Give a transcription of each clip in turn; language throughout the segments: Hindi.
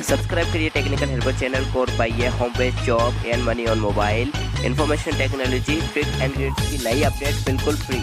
सब्सक्राइब करिए टेक्निकल हेल्पर चैनल को और पाइए home page job and money on mobile information technology trick and grades की नई अपडेट बिल्कुल फ्री।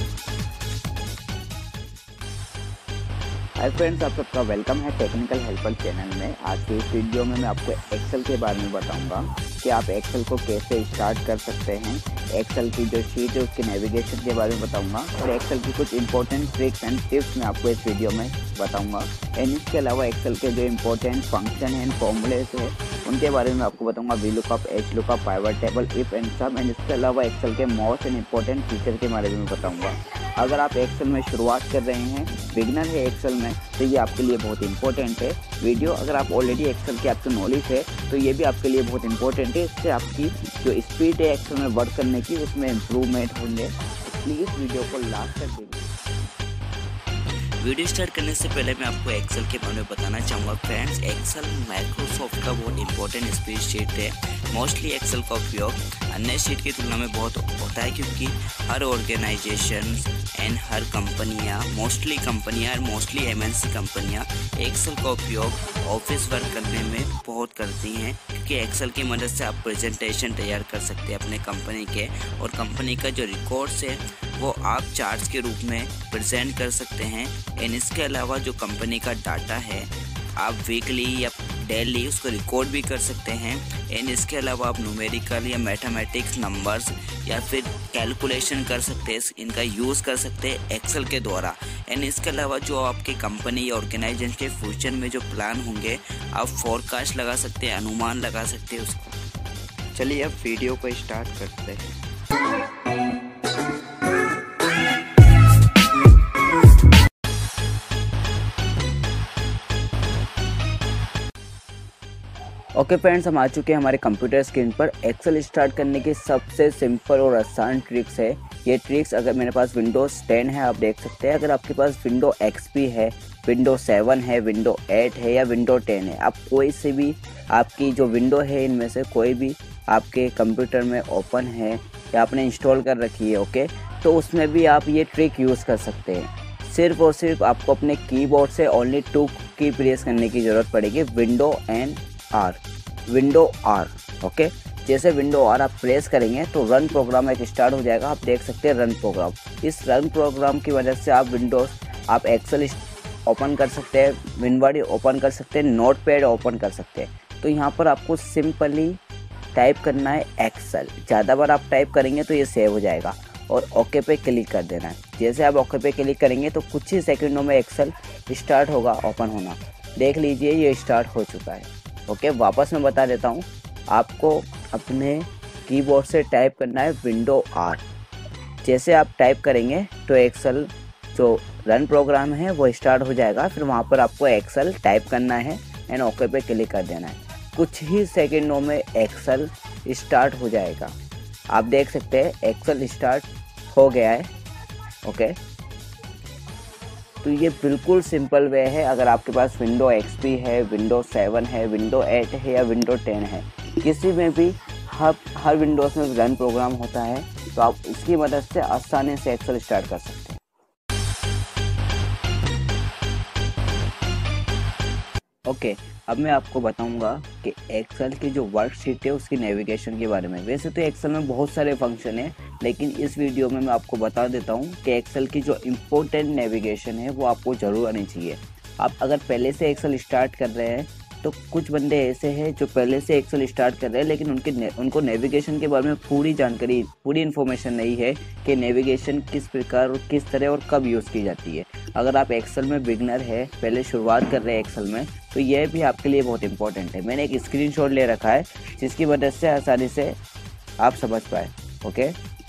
हाय फ्रेंड्स, आप सबका वेलकम है टेक्निकल हेल्पर चैनल में। आज के इस वीडियो में मैं आपको एक्सेल के बारे में बताऊंगा कि आप एक्सेल को कैसे स्टार्ट कर सकते हैं। एक्सेल की जो शीट है उसके नेविगेशन के बारे में बताऊंगा और एक्सेल की कुछ इंपॉर्टेंट ट्रिक्स एंड टिप्स मैं आपको इस वीडियो में बताऊंगा। एंड इसके अलावा एक्सेल के जो इंपॉर्टेंट फंक्शन एंड फॉर्मूलेस है उनके बारे में आपको बताऊंगा। V lookup, H lookup, pivot table, if and sum. And इसके अलावा एक्सेल के मोस्ट एंड इंपॉर्टेंट फीचर के बारे में बताऊंगा। अगर आप एक्सेल में शुरुआत कर रहे हैं, बिगनर है एक्सेल में, तो ये आपके लिए बहुत इंपॉर्टेंट है वीडियो। अगर आप ऑलरेडी एक्सेल की आपको नॉलेज है तो ये भी आपके लिए बहुत इंपॉर्टेंट है। इससे आपकी जो स्पीड है एक्सेल में वर्क करने की उसमें इम्प्रूवमेंट होंगे। प्लीज़ वीडियो को लास्ट तक देखिए। वीडियो स्टार्ट करने से पहले मैं आपको एक्सेल के बारे में बताना चाहूँगा। फ्रेंड्स, एक्सेल माइक्रोसॉफ्ट का बहुत इंपॉर्टेंट स्प्रेडशीट है। मोस्टली एक्सेल का उपयोग अन्य शीट की तुलना में बहुत होता है क्योंकि हर ऑर्गेनाइजेशन एंड हर कंपनियाँ, मोस्टली एमएनसी कंपनियाँ एक्सेल का उपयोग ऑफिस वर्क करने में बहुत करती हैं क्योंकि एक्सेल की मदद से आप प्रेजेंटेशन तैयार कर सकते हैं अपने कंपनी के, और कंपनी का जो रिकॉर्ड्स है वो आप चार्ट्स के रूप में प्रेजेंट कर सकते हैं। एंड इसके अलावा जो कंपनी का डाटा है आप वीकली या डेली उसको रिकॉर्ड भी कर सकते हैं। एंड इसके अलावा आप न्यूमेरिकल या मैथमेटिक्स नंबर्स या फिर कैलकुलेशन कर सकते हैं, इनका यूज़ कर सकते हैं एक्सेल के द्वारा। एंड इसके अलावा जो आपकी कंपनी या ऑर्गेनाइजेशन के फ्यूचर में जो प्लान होंगे आप फोरकास्ट लगा सकते हैं, अनुमान लगा सकते हैं उसको। चलिए अब वीडियो को स्टार्ट करते हैं। ओके फ्रेंड्स, हम आ चुके हैं हमारे कंप्यूटर स्क्रीन पर। एक्सेल स्टार्ट करने की सबसे सिंपल और आसान ट्रिक्स है। ये ट्रिक्स अगर मेरे पास विंडोज़ 10 है आप देख सकते हैं। अगर आपके पास विंडो XP है, विंडो 7 है, विंडो 8 है या विंडो 10 है, आप कोई से भी आपकी जो विंडो है इनमें से कोई भी आपके कंप्यूटर में ओपन है या आपने इंस्टॉल कर रखी है, ओके, तो उसमें भी आप ये ट्रिक यूज़ कर सकते हैं। सिर्फ और सिर्फ आपको अपने कीबोर्ड से ओनली 2 की प्रेस करने की ज़रूरत पड़ेगी, विंडो आर, ओके। जैसे विंडो आर आप प्रेस करेंगे तो रन प्रोग्राम एक स्टार्ट हो जाएगा। आप देख सकते हैं रन प्रोग्राम। इस रन प्रोग्राम की वजह से आप एक्सेल ओपन कर सकते हैं, विंडोज ओपन कर सकते हैं, नोटपैड ओपन कर सकते हैं। तो यहाँ पर आपको सिंपली टाइप करना है एक्सेल। ज़्यादा बार आप टाइप करेंगे तो ये सेव हो जाएगा और ओके पे क्लिक कर देना है। जैसे आप ओके पे क्लिक करेंगे तो कुछ ही सेकंडों में एक्सेल स्टार्ट होगा ओपन होना। देख लीजिए ये स्टार्ट हो चुका है, ओके। वापस मैं बता देता हूँ, आपको अपने कीबोर्ड से टाइप करना है विंडो आर। जैसे आप टाइप करेंगे तो एक्सेल जो रन प्रोग्राम है वो स्टार्ट हो जाएगा। फिर वहाँ पर आपको एक्सेल टाइप करना है एंड ओके पे क्लिक कर देना है। कुछ ही सेकंडों में एक्सेल स्टार्ट हो जाएगा। आप देख सकते हैं एक्सेल स्टार्ट हो गया है, ओके। तो ये बिल्कुल सिंपल वे है। अगर आपके पास विंडो XP है, विंडो 7 है, विंडो 8 है या विंडो 10 है, किसी में भी हर विंडोज़ में रन प्रोग्राम होता है, तो आप इसकी मदद से आसानी से एक्सेल स्टार्ट कर सकते हैं। ओके, अब मैं आपको बताऊंगा कि एक्सेल की जो वर्कशीट है उसकी नेविगेशन के बारे में। वैसे तो एक्सेल में बहुत सारे फंक्शन हैं, लेकिन इस वीडियो में मैं आपको बता देता हूं कि एक्सेल की जो इम्पोर्टेंट नेविगेशन है वो आपको ज़रूर आनी चाहिए। आप अगर पहले से एक्सेल स्टार्ट कर रहे हैं तो कुछ बंदे ऐसे हैं जो पहले से एक्सेल स्टार्ट कर रहे हैं लेकिन उनको नेविगेशन के बारे में पूरी जानकारी, पूरी इन्फॉर्मेशन नहीं है कि नेविगेशन किस प्रकार और किस तरह और कब यूज़ की जाती है। अगर आप एक्सेल में बिगनर है, पहले शुरुआत कर रहे हैं एक्सेल में, तो यह भी आपके लिए बहुत इंपॉर्टेंट है। मैंने एक स्क्रीनशॉट ले रखा है जिसकी मदद से आसानी से आप समझ पाए, ओके।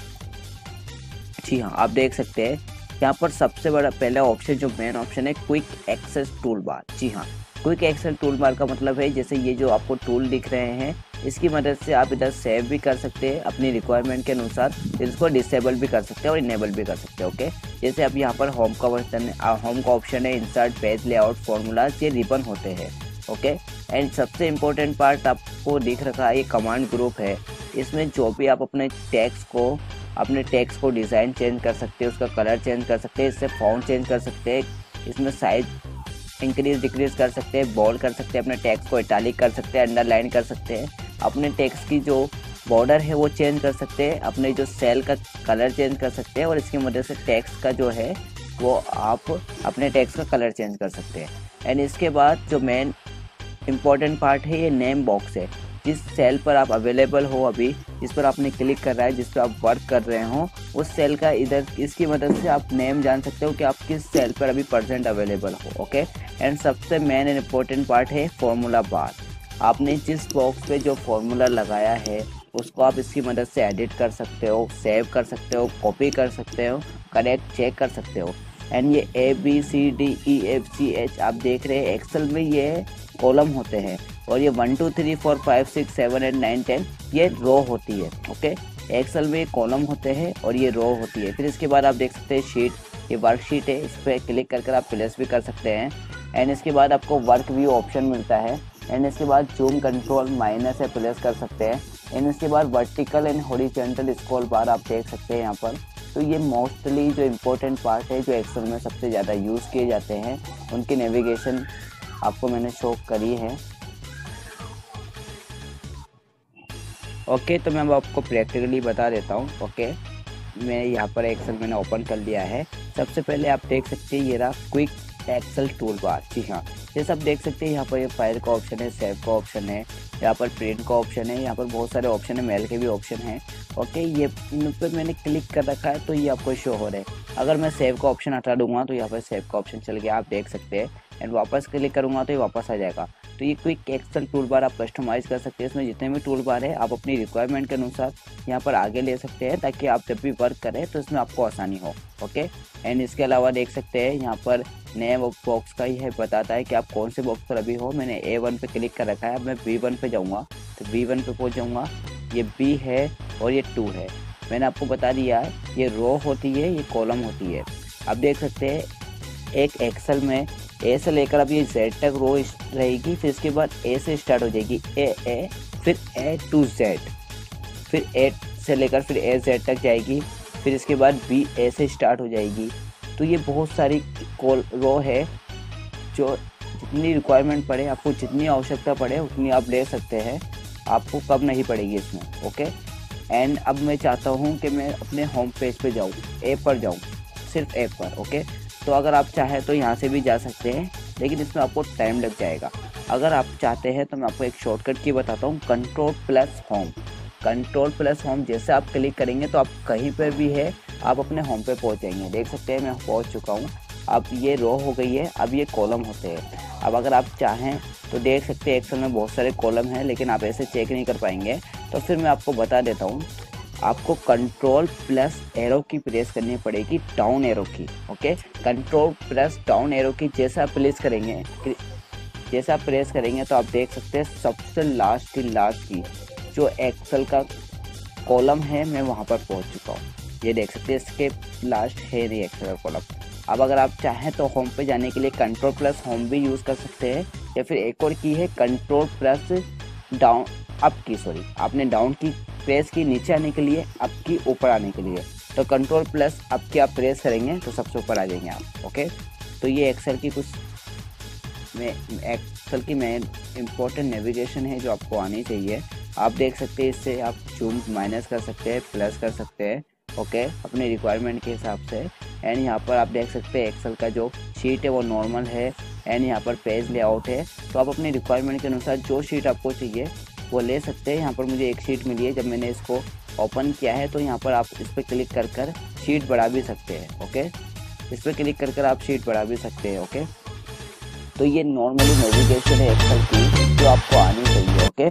जी हाँ, आप देख सकते हैं यहाँ पर सबसे बड़ा पहला ऑप्शन जो मेन ऑप्शन है क्विक एक्सेस टूल बार। जी हाँ, क्विक एक्सेस टूल बार का मतलब है जैसे ये जो आपको टूल दिख रहे हैं इसकी मदद से आप इधर सेव भी कर सकते हैं अपनी रिक्वायरमेंट के अनुसार, इसको डिसेबल भी कर सकते हैं और इनेबल भी कर सकते हैं, ओके। जैसे अब यहाँ पर होम का ऑप्शन है, इंसर्ट, पेज लेआउट, फॉर्मूलाज, ये रिबन होते हैं, ओके। एंड सबसे इम्पोर्टेंट पार्ट आपको दिख रखा है, ये कमांड ग्रुप है। इसमें जो भी आप अपने टेक्स्ट को डिज़ाइन चेंज कर सकते हैं, उसका कलर चेंज कर सकते हैं, इससे फॉन्ट चेंज कर सकते हैं, इसमें साइज इंक्रीज डिक्रीज कर सकते हैं, बोल्ड कर सकते हैं, अपने टेक्स्ट को इटैलिक कर सकते हैं, अंडरलाइन कर सकते हैं, अपने टेक्स्ट की जो बॉर्डर है वो चेंज कर सकते हैं, अपने जो सेल का कलर चेंज कर सकते हैं और इसकी मदद से टेक्स्ट का जो है वो आप अपने टेक्स्ट का कलर चेंज कर सकते हैं। एंड इसके बाद जो मेन इम्पॉर्टेंट पार्ट है ये नेम बॉक्स है। जिस सेल पर आप अवेलेबल हो अभी, जिस पर आपने क्लिक कर रहा है, जिस पर आप वर्क कर रहे हो, उस सेल का इधर इसकी मदद से आप नेम जान सकते हो कि आप किस सेल पर अभी परसेंट अवेलेबल हो। ओके, एंड सबसे मेन एंड इम्पोर्टेंट पार्ट है फॉर्मूला बार। आपने जिस बॉक्स पे जो फॉर्मूला लगाया है उसको आप इसकी मदद से एडिट कर सकते हो, सेव कर सकते हो, कॉपी कर सकते हो, करेक्ट चेक कर सकते हो। एंड ये ABCDEFGH आप देख रहे हैं एक्सेल में ये कॉलम होते हैं और ये 1 2 3 4 5 6 7 8 9 10 ये रो होती है। ओके, एक्सेल में ये कॉलम होते हैं और ये रो होती है। फिर इसके बाद आप देख सकते हैं शीट, ये वर्कशीट है, इस पर क्लिक करके आप प्लेस भी कर सकते हैं। एंड इसके बाद आपको वर्क व्यू ऑप्शन मिलता है। एंड इसके बाद जूम कंट्रोल माइनस है, प्लेस कर सकते हैं। एंड इसके बाद vertical and horizontal scroll bar आप देख सकते हैं यहाँ पर। तो ये मोस्टली जो इम्पोर्टेंट पार्ट है जो एक्सेल में सबसे ज़्यादा यूज़ किए जाते हैं, उनकी नेविगेशन आपको मैंने शो करी है। ओके, तो मैं अब आपको प्रैक्टिकली बता देता हूँ। ओके, मैं यहाँ पर एक्सेल मैंने ओपन कर लिया है। सबसे पहले आप देख सकते हैं ये रहा क्विक एक्सेल टूल बार। जी हाँ, ये सब देख सकते हैं। यहाँ पर ये फाइल का ऑप्शन है, सेव का ऑप्शन है, यहाँ पर प्रिंट का ऑप्शन है, यहाँ पर बहुत सारे ऑप्शन है, मेल के भी ऑप्शन है। ओके, ये इन पर मैंने क्लिक कर रखा है तो ये आपको शो हो रहा है। अगर मैं सेव का ऑप्शन हटा दूंगा तो यहाँ पर सेव का ऑप्शन चल गया, आप देख सकते हैं। एंड वापस क्लिक करूँगा तो ये वापस आ जाएगा। तो ये क्विक एक्सेल टूल बार आप कस्टमाइज़ कर सकते हैं। इसमें जितने भी टूल बार है आप अपनी रिक्वायरमेंट के अनुसार यहाँ पर आगे ले सकते हैं ताकि आप जब भी वर्क करें तो इसमें आपको आसानी हो। ओके, एंड इसके अलावा देख सकते हैं यहाँ पर नए बॉक्स का ही है, बताता है कि आप कौन से बॉक्स पर अभी हो। मैंने A1 पे क्लिक कर रखा है, अब मैं B1 पे जाऊँगा तो B1 पे पहुँच जाऊँगा। ये B है और ये 2 है। मैंने आपको बता दिया है ये रो होती है, ये कॉलम होती है। आप देख सकते हैं एक एक्सेल में A से लेकर अब ये Z तक रो रहेगी। फिर इसके बाद A से स्टार्ट हो जाएगी A, फिर A to Z, फिर A से लेकर फिर AZ तक जाएगी। फिर इसके बाद B A से स्टार्ट हो जाएगी। तो ये बहुत सारी रो है, जो जितनी रिक्वायरमेंट पड़े, आपको जितनी आवश्यकता पड़े उतनी आप ले सकते हैं, आपको कम नहीं पड़ेगी इसमें। ओके, एंड अब मैं चाहता हूँ कि मैं अपने होम पेज पे जाऊँ, A पर जाऊँ, सिर्फ A पर। ओके, तो अगर आप चाहें तो यहाँ से भी जा सकते हैं, लेकिन इसमें आपको टाइम लग जाएगा। अगर आप चाहते हैं तो मैं आपको एक शॉर्टकट की बताता हूँ, कंट्रोल+होम। कंट्रोल+होम जैसे आप क्लिक करेंगे तो आप कहीं पर भी है आप अपने होम पे पहुँच जाएंगे। देख सकते हैं मैं पहुँच चुका हूँ। अब ये रो हो गई है, अब ये कॉलम होते हैं। अब अगर आप चाहें तो देख सकते हैं एक्सेल में बहुत सारे कॉलम हैं, लेकिन आप ऐसे चेक नहीं कर पाएंगे। तो फिर मैं आपको बता देता हूँ, आपको कंट्रोल+एरो की प्रेस करनी पड़ेगी, down arrow key. Okay, control down arrow key जैसा प्रेस करेंगे तो आप देख सकते हैं सबसे लास्ट की जो एक्सेल का कॉलम है मैं वहाँ पर पहुँच चुका हूँ। ये देख सकते हैं इसके लास्ट है नहीं एक्सेल का कॉलम। अब अगर आप चाहें तो होम पे जाने के लिए कंट्रोल+होम भी यूज़ कर सकते हैं, या फिर एक और की है कंट्रोल+डाउन अप की, सॉरी आपने डाउन की प्रेस की नीचे आने के लिए, अप की ऊपर आने के लिए। तो कंट्रोल+अप की आप प्रेस करेंगे तो सबसे ऊपर आ जाएंगे आप। ओके, तो ये एक्सेल की मेन इम्पोर्टेंट नेविगेशन है जो आपको आनी चाहिए। आप देख सकते हैं इससे आप जूम माइनस कर सकते हैं, प्लस कर सकते हैं। ओके, अपने रिक्वायरमेंट के हिसाब से। एंड यहाँ पर आप देख सकते हैं एक्सेल का जो शीट है वो नॉर्मल है, एंड यहाँ पर पेज लेआउट है। तो आप अपनी रिक्वायरमेंट के अनुसार जो शीट आपको चाहिए वो ले सकते हैं। यहाँ पर मुझे एक शीट मिली है, जब मैंने इसको ओपन किया है तो यहाँ पर आप इस पर क्लिक कर शीट बढ़ा भी सकते हैं। ओके, इस पर क्लिक कर आप शीट बढ़ा भी सकते हैं। ओके, तो ये नॉर्मली नेविगेशन है एक्सेल की जो आपको आनी चाहिए। ओके,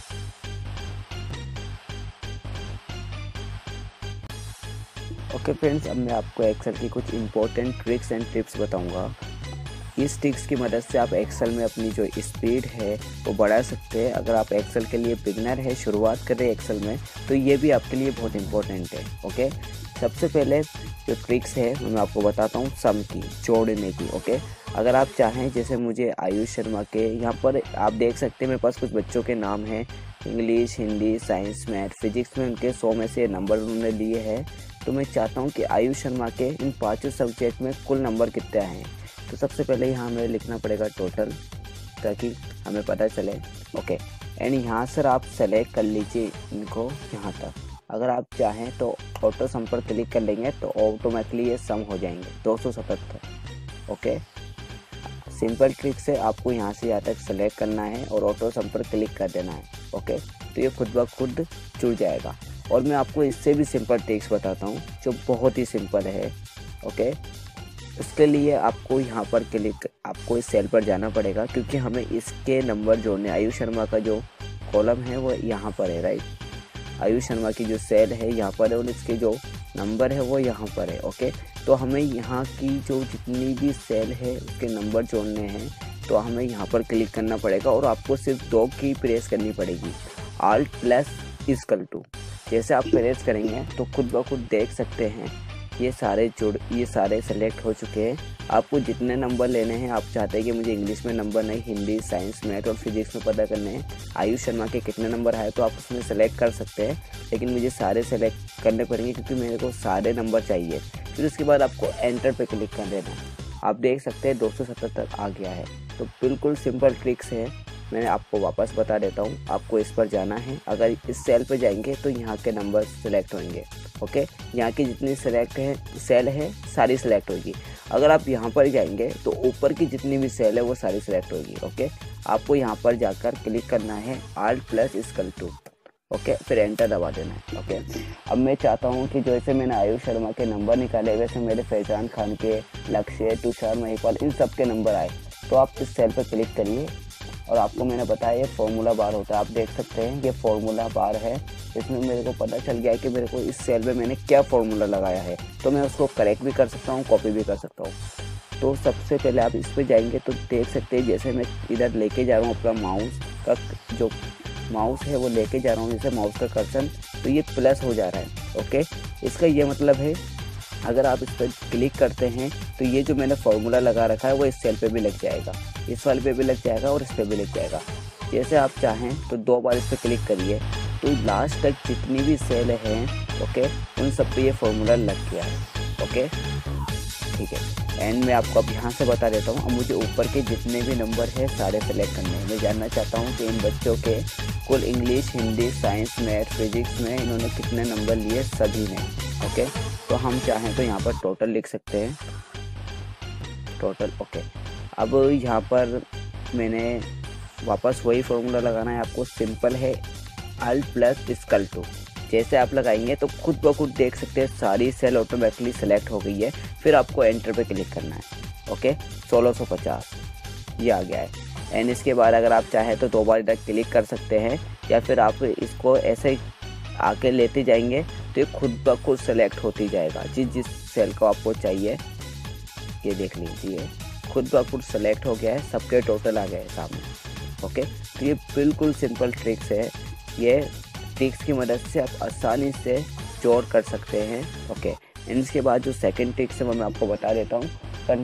ओके फ्रेंड्स, अब मैं आपको एक्सेल की कुछ इंपॉर्टेंट ट्रिक्स एंड टिप्स बताऊंगा। इस ट्रिक्स की मदद से आप एक्सेल में अपनी जो स्पीड है वो बढ़ा सकते हैं। अगर आप एक्सेल के लिए बिगनर है, शुरुआत कर रहे हैं एक्सेल में, तो ये भी आपके लिए बहुत इंपॉर्टेंट है। ओके, सबसे पहले जो ट्रिक्स है वो मैं आपको बताता हूँ, सम की, जोड़ने की। ओके, अगर आप चाहें, जैसे मुझे आयुष शर्मा के यहाँ पर आप देख सकते हैं मेरे पास कुछ बच्चों के नाम हैं, English, Hindi, science, math, physics में उनके 100 में से नंबर उन्होंने लिए हैं। तो मैं चाहता हूँ कि आयुष शर्मा के इन 5 सब्जेक्ट में कुल नंबर कितने हैं। तो सबसे पहले यहाँ हमें लिखना पड़ेगा टोटल, ताकि हमें पता चले। ओके, एंड यहाँ सर आप सेलेक्ट कर लीजिए इनको यहाँ तक। अगर आप चाहें तो ऑटो सम पर क्लिक कर लेंगे तो ऑटोमेटिकली ये सम हो जाएंगे 277। ओके, सिंपल ट्रिक से आपको यहाँ से यहाँ तक सेलेक्ट करना है और ऑटो सम पर क्लिक कर देना है। ओके, तो ये खुद ब खुद जुड़ जाएगा। और मैं आपको इससे भी सिंपल ट्रिक्स बताता हूँ जो बहुत ही सिंपल है। ओके, उसके लिए आपको यहाँ पर आपको इस सेल पर जाना पड़ेगा, क्योंकि हमें इसके नंबर जोड़ने। आयुष शर्मा का जो कॉलम है वो यहाँ पर है, राइट। आयुष शर्मा की जो सेल है यहाँ पर है और इसके जो नंबर है वो यहाँ पर है। ओके, तो हमें यहाँ की जो जितनी भी सेल है उसके नंबर जोड़ने हैं, तो हमें यहाँ पर क्लिक करना पड़ेगा और आपको सिर्फ 2 की प्रेस करनी पड़ेगी, Alt+=। जैसे आप प्रेस करेंगे तो खुद ब खुद देख सकते हैं ये सारे सेलेक्ट हो चुके हैं। आपको जितने नंबर लेने हैं, आप चाहते हैं कि मुझे इंग्लिश में नंबर नहीं, हिंदी, साइंस, मैथ और फिजिक्स में पता करने हैं, आयुष शर्मा के कितने नंबर आए, तो आप उसमें सेलेक्ट कर सकते हैं। लेकिन मुझे सारे सेलेक्ट करने पड़ेंगे क्योंकि मेरे को सारे नंबर चाहिए। फिर उसके बाद आपको एंटर पे क्लिक कर देना है। आप देख सकते हैं 277 आ गया है। तो बिल्कुल सिंपल ट्रिक्स है, मैंने आपको वापस बता देता हूँ। आपको इस पर जाना है, अगर इस सेल पर जाएंगे तो यहाँ के नंबर सेलेक्ट होंगे। ओके, यहाँ की जितनी सेल है सारी सेलेक्ट होगी। अगर आप यहाँ पर जाएंगे तो ऊपर की जितनी भी सेल है वो सारी सेलेक्ट होगी। ओके, आपको यहाँ पर जाकर क्लिक करना है Alt+=। ओके, फिर एंटर दबा देना है। ओके, अब मैं चाहता हूँ कि जैसे मैंने आयुष शर्मा के नंबर निकाले वैसे मेरे फैजान खान के, लक्ष्य, तुषार, महिपाल, इन सब के नंबर आए। तो आप इस सेल पर क्लिक करिए और आपको मैंने बताया ये फॉर्मूला बार होता है। आप देख सकते हैं ये फॉर्मूला बार है। इसमें मेरे को पता चल गया है कि मेरे को इस सेल पे मैंने क्या फॉर्मूला लगाया है, तो मैं उसको करेक्ट भी कर सकता हूँ, कॉपी भी कर सकता हूँ। तो सबसे पहले आप इस पर जाएंगे तो देख सकते हैं, जैसे मैं इधर लेके जा रहा हूँ अपना माउस का, जो माउस है वो लेके जा रहा हूँ जैसे माउस का कर्सर, तो ये प्लस हो जा रहा है। ओके, इसका ये मतलब है अगर आप इस पर क्लिक करते हैं तो ये जो मैंने फार्मूला लगा रखा है वो इस सेल पे भी लग जाएगा, इस वाले पे भी लग जाएगा और इस पे भी लग जाएगा। जैसे आप चाहें तो 2 बार इस पर क्लिक करिए तो लास्ट तक जितनी भी सेल हैं, ओके, उन सब पे ये फार्मूला लग गया है। ओके, ठीक है। एंड मैं आपको अब यहाँ से बता देता हूँ। अब मुझे ऊपर के जितने भी नंबर है सारे सेलेक्ट करने हैं। मैं जानना चाहता हूँ कि इन बच्चों के कुल English, Hindi, science, math, physics में इन्होंने कितने नंबर लिए, सभी ने। ओके, तो हम चाहें तो यहाँ पर टोटल लिख सकते हैं, टोटल। ओके, अब यहाँ पर मैंने वापस वही फॉर्मूला लगाना है आपको, सिंपल है, Alt+=। जैसे आप लगाएंगे तो खुद ब खुद देख सकते हैं सारी सेल ऑटोमेटिकली सेलेक्ट हो गई है। फिर आपको एंटर पे क्लिक करना है। ओके, 1650 ये आ गया है। एंड इसके बाद अगर आप चाहें तो 2 बार इधर क्लिक कर सकते हैं, या फिर आप इसको ऐसे आके लेते जाएंगे तो ये खुद ब खुद सेलेक्ट होती जाएगा जिस सेल को आपको चाहिए। ये देख लीजिए खुद ब खुद सेलेक्ट हो गया है, सबके टोटल आ गए हैं सामने। ओके, तो ये बिल्कुल सिंपल ट्रिक्स है। ये ट्रिक्स की मदद से आप आसानी से जोड़ कर सकते हैं। ओके, एंड इसके बाद जो सेकंड ट्रिक्स है वो मैं आपको बता देता हूँ,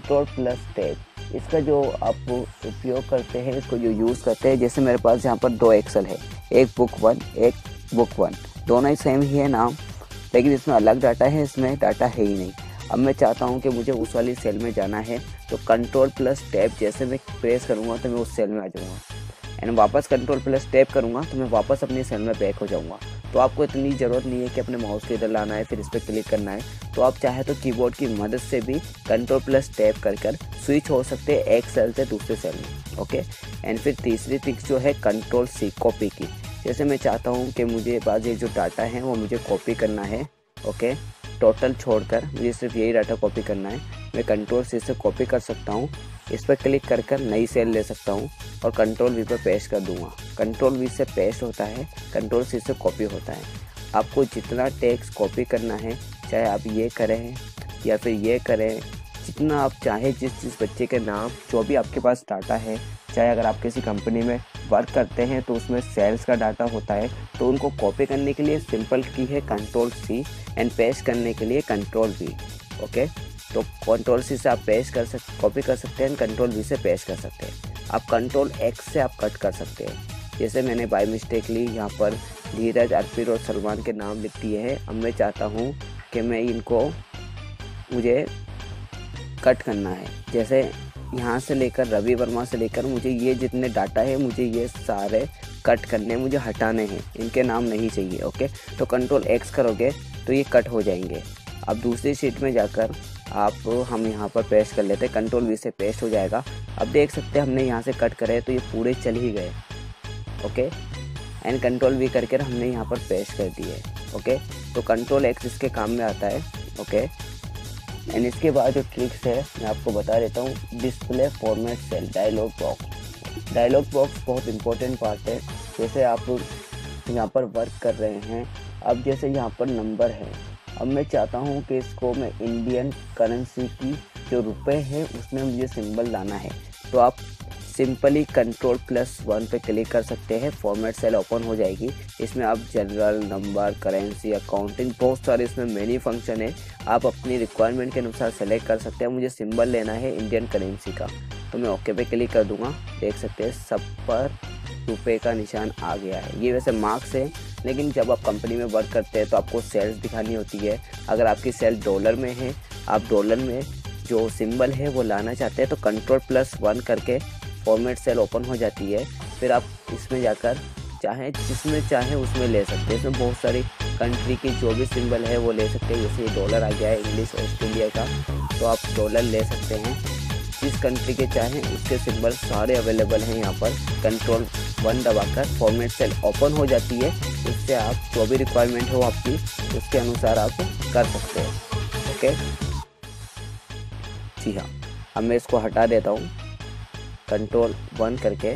Ctrl+Tab। इसका जो आप उपयोग करते हैं, इसको जो यूज़ करते हैं, जैसे मेरे पास यहाँ पर 2 एक्सेल है, एक बुक 1 एक बुक 1, दोनों ही सेम ही है नाम, लेकिन इसमें अलग डाटा है, इसमें डाटा है ही नहीं। अब मैं चाहता हूँ कि मुझे उस वाली सेल में जाना है, तो Ctrl+Tab जैसे मैं प्रेस करूँगा तो मैं उस सेल में आ जाऊँगा, एंड वापस Ctrl+Tab करूँगा तो मैं वापस अपनी सेल में बैक हो जाऊँगा। तो आपको इतनी ज़रूरत नहीं है कि अपने माउस के इधर लाना है फिर इस पर क्लिक करना है। तो आप चाहे तो कीबोर्ड की मदद से भी Ctrl+Tab कर स्विच हो सकते हैं एक सेल से दूसरे सेल में। ओके, एंड फिर तीसरी ट्रिक्स जो है Ctrl+C कॉपी की। जैसे मैं चाहता हूँ कि मुझे पास ये जो डाटा है वो मुझे कॉपी करना है। ओके, टोटल छोड़कर मुझे सिर्फ यही डाटा कॉपी करना है, मैं Ctrl+C से कॉपी कर सकता हूँ। इस पर क्लिक कर नई सेल ले सकता हूँ और Ctrl+V पर पेस्ट कर दूंगा। Ctrl+V से पेस्ट होता है, Ctrl+C से कॉपी होता है। आपको जितना टेक्स्ट कॉपी करना है, चाहे आप ये करें या फिर ये करें, जितना आप चाहे, जिस बच्चे के नाम, जो भी आपके पास डाटा है, चाहे अगर आप किसी कंपनी में वर्क करते हैं तो उसमें सेल्स का डाटा होता है, तो उनको कॉपी करने के लिए सिंपल की है Ctrl+C एंड पेस्ट करने के लिए Ctrl+V। ओके, तो Ctrl+C से आप पेस्ट कॉपी कर सकते हैं, Ctrl+V से पेस्ट कर सकते हैं। आप Ctrl+X से आप कट कर सकते हैं। जैसे मैंने बाय मिस्टेकली यहाँ पर धीरज, अर्पित और सलमान के नाम लिख दिए हैं। अब मैं चाहता हूँ कि मैं इनको मुझे कट करना है। जैसे यहाँ से लेकर रवि वर्मा से लेकर मुझे ये जितने डाटा है मुझे ये सारे कट करने, मुझे हटाने हैं, इनके नाम नहीं चाहिए। ओके, तो कंट्रोल एक्स करोगे तो ये कट हो जाएंगे। अब दूसरी शीट में जाकर हम यहाँ पर पेस्ट कर लेते हैं, कंट्रोल वी से पेस्ट हो जाएगा। अब देख सकते हैं हमने यहाँ से कट करे तो ये पूरे चल ही गए। ओके, एंड कंट्रोल वी करके हमने यहाँ पर पेस्ट कर दिए। ओके, तो कंट्रोल एक्स इसके काम में आता है। ओके, एंड इसके बाद जो ट्रिक्स है मैं आपको बता देता हूँ। Display format cell dialog box. Dialog box बहुत इंपॉर्टेंट पार्ट है। जैसे आप यहाँ पर वर्क कर रहे हैं, अब जैसे यहाँ पर नंबर है, अब मैं चाहता हूँ कि इसको मैं इंडियन करेंसी की जो रुपए है उसमें मुझे सिंबल लाना है, तो आप सिंपली कंट्रोल+1 पे क्लिक कर सकते हैं, फॉर्मेट सेल ओपन हो जाएगी। इसमें आप जनरल, नंबर, करेंसी, अकाउंटिंग, बहुत सारे इसमें मेनी फंक्शन है। आप अपनी रिक्वायरमेंट के अनुसार सेलेक्ट कर सकते हैं। मुझे सिंबल लेना है इंडियन करेंसी का, तो मैं ओके पे क्लिक कर दूंगा। देख सकते हैं सब पर रुपए का निशान आ गया है। ये वैसे मार्क्स है, लेकिन जब आप कंपनी में वर्क करते हैं तो आपको सेल्स दिखानी होती है। अगर आपकी सेल डॉलर में है, आप डॉलर में जो सिंबल है वो लाना चाहते हैं, तो कंट्रोल+1 करके फॉर्मेट सेल ओपन हो जाती है। फिर आप इसमें जाकर चाहे जिसमें चाहे उसमें ले सकते हैं। इसमें बहुत सारी कंट्री की जो भी सिंबल है वो ले सकते हैं। जैसे डॉलर आ गया है इंग्लिश ऑस्ट्रेलिया का, तो आप डॉलर ले सकते हैं। जिस कंट्री के चाहें उसके सिंबल सारे अवेलेबल हैं यहाँ पर। कंट्रोल+1 दबाकर फॉर्मेट सेल ओपन हो जाती है। इससे आप जो भी रिक्वायरमेंट हो आपकी, उसके अनुसार आप कर सकते हैं। ओके, जी हाँ, अब मैं इसको हटा देता हूँ कंट्रोल+1 करके।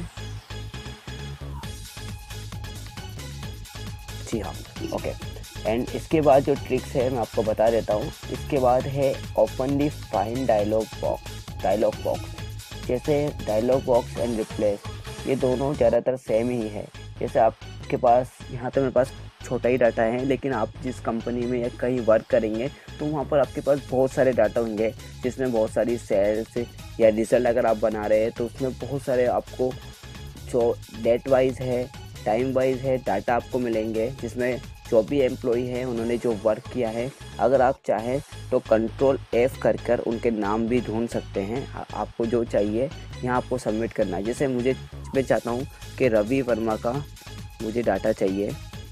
जी हाँ, ओके। एंड इसके बाद जो ट्रिक्स है मैं आपको बता देता हूँ। इसके बाद है open the find dialog box. जैसे डायलॉग बॉक्स एंड रिप्लेस, ये दोनों ज़्यादातर सेम ही है। जैसे आपके पास यहाँ तो मेरे पास छोटा ही डाटा है, लेकिन आप जिस कंपनी में या कहीं वर्क करेंगे तो वहाँ पर आपके पास बहुत सारे डाटा होंगे, जिसमें बहुत सारी सेल्स या रिजल्ट अगर आप बना रहे हैं तो उसमें बहुत सारे आपको जो डेट वाइज है, टाइम वाइज है, डाटा आपको मिलेंगे, जिसमें जो भी एम्प्लॉई है उन्होंने जो वर्क किया है। अगर आप चाहें तो कंट्रोल+F कर उनके नाम भी ढूंढ सकते हैं। आपको जो चाहिए यहाँ आपको सबमिट करना है। जैसे मैं चाहता हूँ कि रवि वर्मा का मुझे डाटा चाहिए,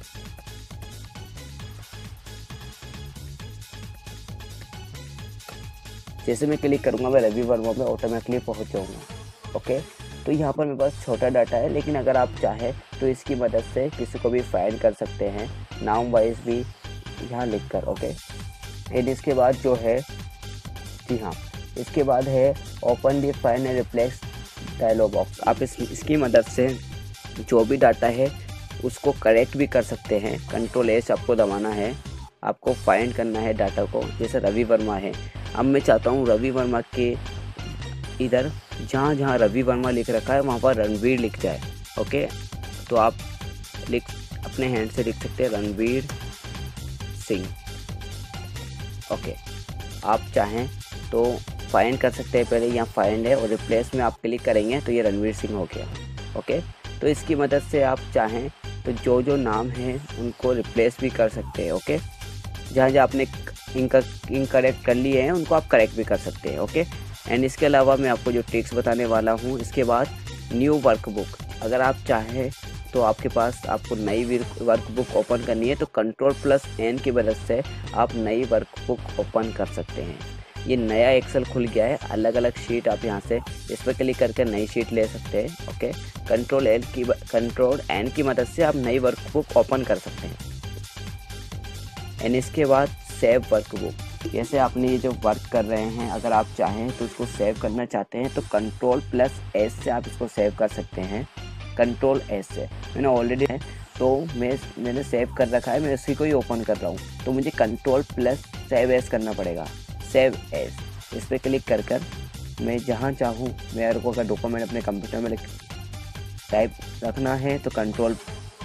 जैसे मैं क्लिक करूँगा मैं रवि वर्मा में ऑटोमेटिकली पहुँच जाऊँगा। ओके, तो यहाँ पर मेरे पास छोटा डाटा है, लेकिन अगर आप चाहें तो इसकी मदद से किसी को भी फाइंड कर सकते हैं, नाम वाइज भी यहाँ लिख कर। ओके, एंड इसके बाद जो है, जी हाँ, इसके बाद है open the find and replace dialog box. आप इसकी मदद से जो भी डाटा है उसको करेक्ट भी कर सकते हैं। कंट्रोल+S आपको दबाना है, आपको फाइंड करना है डाटा को। जैसे रवि वर्मा है, अब मैं चाहता हूँ रवि वर्मा के इधर जहाँ जहाँ रवि वर्मा लिख रखा है वहाँ पर रणवीर लिख जाए। ओके, तो आप अपने हैंड से लिख सकते हैं रणवीर सिंह। ओके, आप चाहें तो फाइंड कर सकते हैं। पहले यहाँ फाइंड है और रिप्लेस में आप क्लिक करेंगे तो ये रणवीर सिंह हो गया। ओके, तो इसकी मदद से आप चाहें तो जो जो नाम हैं उनको रिप्लेस भी कर सकते हैं। ओके, जहाँ जहाँ आपने इनकरेक्ट कर लिए हैं उनको आप करेक्ट भी कर सकते हैं। ओके, एंड इसके अलावा मैं आपको जो ट्रिक्स बताने वाला हूँ, इसके बाद न्यू वर्कबुक। अगर आप चाहें तो आपके पास आपको नई वर्कबुक ओपन करनी है तो कंट्रोल+N की मदद से आप नई वर्कबुक ओपन कर सकते हैं। ये नया एक्सेल खुल गया है, अलग अलग शीट आप यहाँ से इस पर क्लिक करके नई शीट ले सकते हैं। ओके, कंट्रोल+N की मदद से आप नई वर्कबुक ओपन कर सकते हैं। एंड इसके बाद सेव वर्कबुक। जैसे आपने ये जो वर्क कर रहे हैं, अगर आप चाहें तो उसको सेव करना चाहते हैं तो कंट्रोल+S से आप इसको सेव कर सकते हैं। कंट्रोल+S से मैंने ऑलरेडी है तो मैंने सेव कर रखा है, मैं उसी को ही ओपन कर रहा हूँ, तो मुझे कंट्रोल+सेव एस करना पड़ेगा। सेव एस, इस पर क्लिक कर मैं जहाँ चाहूँ, मेरे को अगर डॉक्यूमेंट अपने कंप्यूटर में टाइप रखना है तो कंट्रोल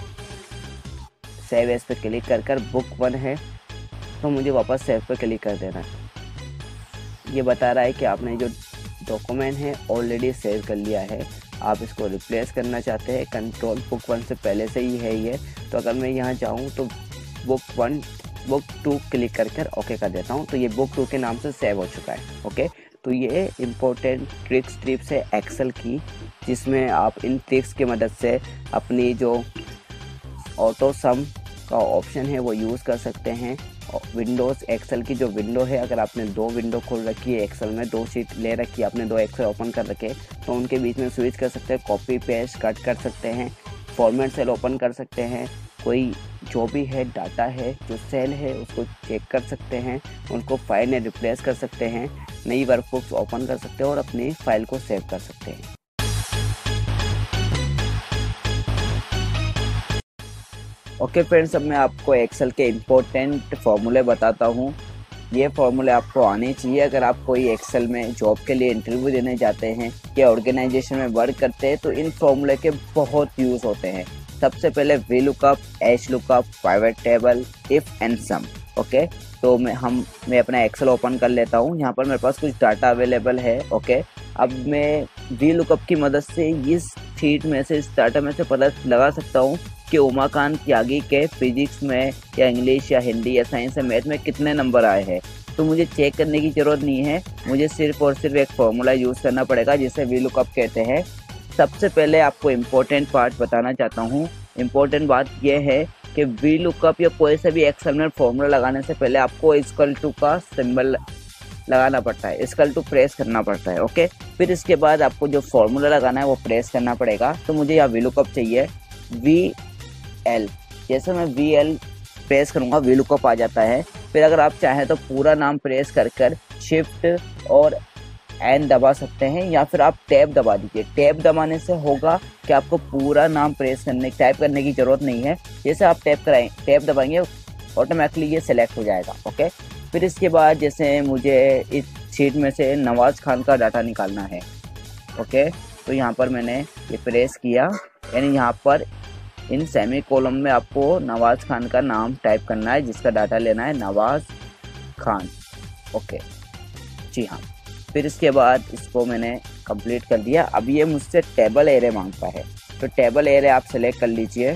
सेव एस पे क्लिक कर बुक 1 है तो मुझे वापस सेव पे क्लिक कर देना है। ये बता रहा है कि आपने जो डॉक्यूमेंट है ऑलरेडी सेव कर लिया है, आप इसको रिप्लेस करना चाहते हैं। कंट्रोल बुक 1 से पहले से ही है ये, तो अगर मैं यहाँ जाऊँ तो बुक 2 क्लिक कर ओके कर देता हूँ, तो ये बुक 2 के नाम से सेव हो चुका है। ओके, तो ये इम्पोर्टेंट ट्रिप्स है एक्सेल की, जिसमें आप इन ट्रिक्स की मदद से अपनी जो ऑटो सम का ऑप्शन है वो यूज़ कर सकते हैं। विंडोज़ एक्सेल की जो विंडो है, अगर आपने 2 विंडो खोल रखी है एक्सेल में, 2 शीट ले रखी है आपने, 2 एक्सेल ओपन कर रखे, तो उनके बीच में स्विच कर सकते हैं, कॉपी पेस्ट कट कर सकते हैं, फॉर्मेट सेल ओपन कर सकते हैं, कोई जो भी है डाटा है जो सेल है उसको चेक कर सकते हैं, उनको फाइल में रिप्लेस कर सकते हैं, नई वर्कबुक्स ओपन कर सकते हैं और अपनी फाइल को सेव कर सकते हैं। ओके फ्रेंड्स, अब मैं आपको एक्सेल के इम्पोर्टेंट फार्मूले बताता हूँ। ये फार्मूले आपको आने चाहिए अगर आप कोई एक्सेल में जॉब के लिए इंटरव्यू देने जाते हैं या ऑर्गेनाइजेशन में वर्क करते हैं, तो इन फार्मूले के बहुत यूज़ होते हैं। सबसे पहले V lookup, H lookup, pivot table, if and sum. Okay, तो मैं अपना एक्सेल ओपन कर लेता हूँ। यहाँ पर मेरे पास कुछ डाटा अवेलेबल है। ओके, अब मैं वी लुकअप की मदद से इस शीट में से, इस डाटा में से पता लगा सकता हूँ कि उमाकांत त्यागी के फिजिक्स में या इंग्लिश या हिंदी या साइंस या मैथ में कितने नंबर आए हैं। तो मुझे चेक करने की ज़रूरत नहीं है, मुझे सिर्फ और सिर्फ एक फॉर्मूला यूज़ करना पड़ेगा जिसे वी लुकअप कहते हैं। सबसे पहले आपको इम्पोर्टेंट पार्ट बताना चाहता हूँ। इम्पोर्टेंट बात यह है कि वी लुकअप या कोई से भी एक्सेल में फॉर्मूला लगाने से पहले आपको इक्वल टू का सिंबल लगाना पड़ता है, इक्वल टू प्रेस करना पड़ता है। ओके, फिर इसके बाद आपको जो फॉर्मूला लगाना है वो प्रेस करना पड़ेगा। तो मुझे यहाँ वी लुकअप चाहिए, वी एल। जैसे मैं वी एल प्रेस करूँगा वी लुकअप आ जाता है। फिर अगर आप चाहें तो पूरा नाम प्रेस कर शिफ्ट और एन दबा सकते हैं, या फिर आप टैब दबा दीजिए। टैब दबाने से होगा कि आपको पूरा नाम टाइप करने की ज़रूरत नहीं है। जैसे आप टैब दबाएंगे ऑटोमेटिकली ये सिलेक्ट हो जाएगा। ओके, फिर इसके बाद जैसे मुझे इस शीट में से नवाज़ खान का डाटा निकालना है। ओके, तो यहाँ पर मैंने ये प्रेस किया, यानी यहाँ पर इन सेमी कॉलम में आपको नवाज़ खान का नाम टाइप करना है, जिसका डाटा लेना है नवाज़ खान। ओके जी हाँ, फिर इसके बाद इसको मैंने कंप्लीट कर दिया। अब ये मुझसे टेबल एरे मांगता है, तो टेबल एरे आप सेलेक्ट कर लीजिए।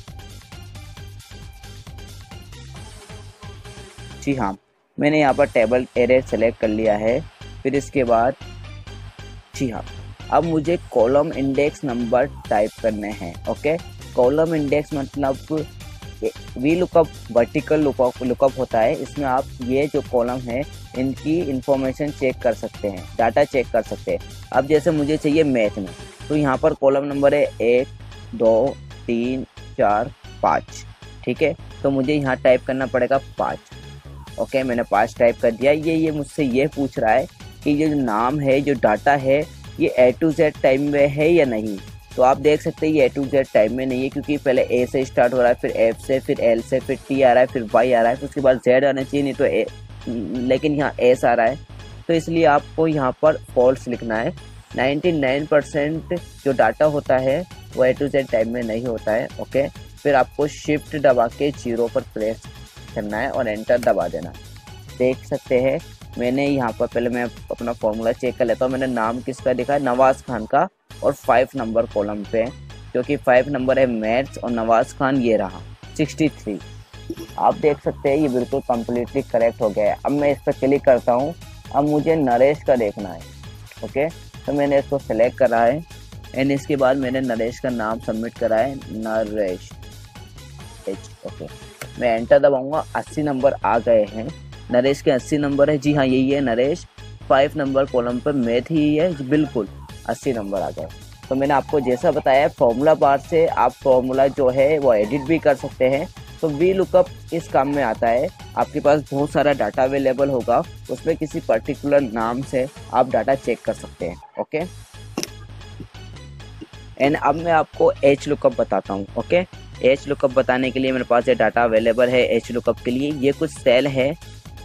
जी हाँ, मैंने यहाँ पर टेबल एरे सेलेक्ट कर लिया है। फिर इसके बाद जी हाँ, अब मुझे कॉलम इंडेक्स नंबर टाइप करने हैं। ओके, कॉलम इंडेक्स मतलब वी लुकअप वर्टिकल लुकअप होता है। इसमें आप ये जो कॉलम है इनकी इंफॉर्मेशन चेक कर सकते हैं, डाटा चेक कर सकते हैं। अब जैसे मुझे चाहिए मैथ में, तो यहाँ पर कॉलम नंबर है 1 2 3 4 5। ठीक है, तो मुझे यहाँ टाइप करना पड़ेगा 5। ओके, मैंने 5 टाइप कर दिया। ये मुझसे ये पूछ रहा है कि ये जो नाम है, जो डाटा है, ये A to Z टाइम में है या नहीं। तो आप देख सकते हैं ये A to Z टाइम में नहीं है, क्योंकि पहले A से स्टार्ट हो रहा है, फिर F से, फिर L से, फिर T आ रहा है, फिर Y आ रहा है, फिर उसके बाद Z आना चाहिए, नहीं तो लेकिन यहाँ S आ रहा है। तो इसलिए आपको यहाँ पर फॉल्स लिखना है। 99% जो डाटा होता है वो A to Z टाइम में नहीं होता है। ओके, फिर आपको शिफ्ट दबा के 0 पर प्रेस करना है और एंटर दबा देना। देख सकते हैं मैंने यहाँ पर, पहले मैं अपना फॉर्मूला चेक कर लेता हूँ। मैंने नाम किसका लिखा है, नवाज़ खान का, और 5 नंबर कॉलम पे, क्योंकि 5 नंबर है मैथ्स, और नवाज़ खान ये रहा 63। आप देख सकते हैं ये बिल्कुल कम्प्लीटली करेक्ट हो गया है। अब मैं इस पर क्लिक करता हूँ। अब मुझे नरेश का देखना है। ओके, तो मैंने इसको सेलेक्ट करा है एंड इसके बाद मैंने नरेश का नाम सबमिट करा है, नरेश एच। ओके, मैं एंटर दबाऊंगा। 80 नंबर आ गए हैं, नरेश के 80 नंबर है। जी हाँ, यही है नरेश। 5 नंबर कॉलम पर मैथ ही है, बिल्कुल 80 नंबर आ गए। तो मैंने आपको जैसा बताया, फॉर्मूला बार से आप फॉर्मूला जो है वो एडिट भी कर सकते हैं। तो वी लुकअप इस काम में आता है। आपके पास बहुत सारा डाटा अवेलेबल होगा, उसमें किसी पर्टिकुलर नाम से आप डाटा चेक कर सकते हैं। ओके, एंड अब मैं आपको एच लुकअप बताता हूँ। ओके, एच लुकअप बताने के लिए मेरे पास ये डाटा अवेलेबल है। एच लुकअप के लिए ये कुछ सेल है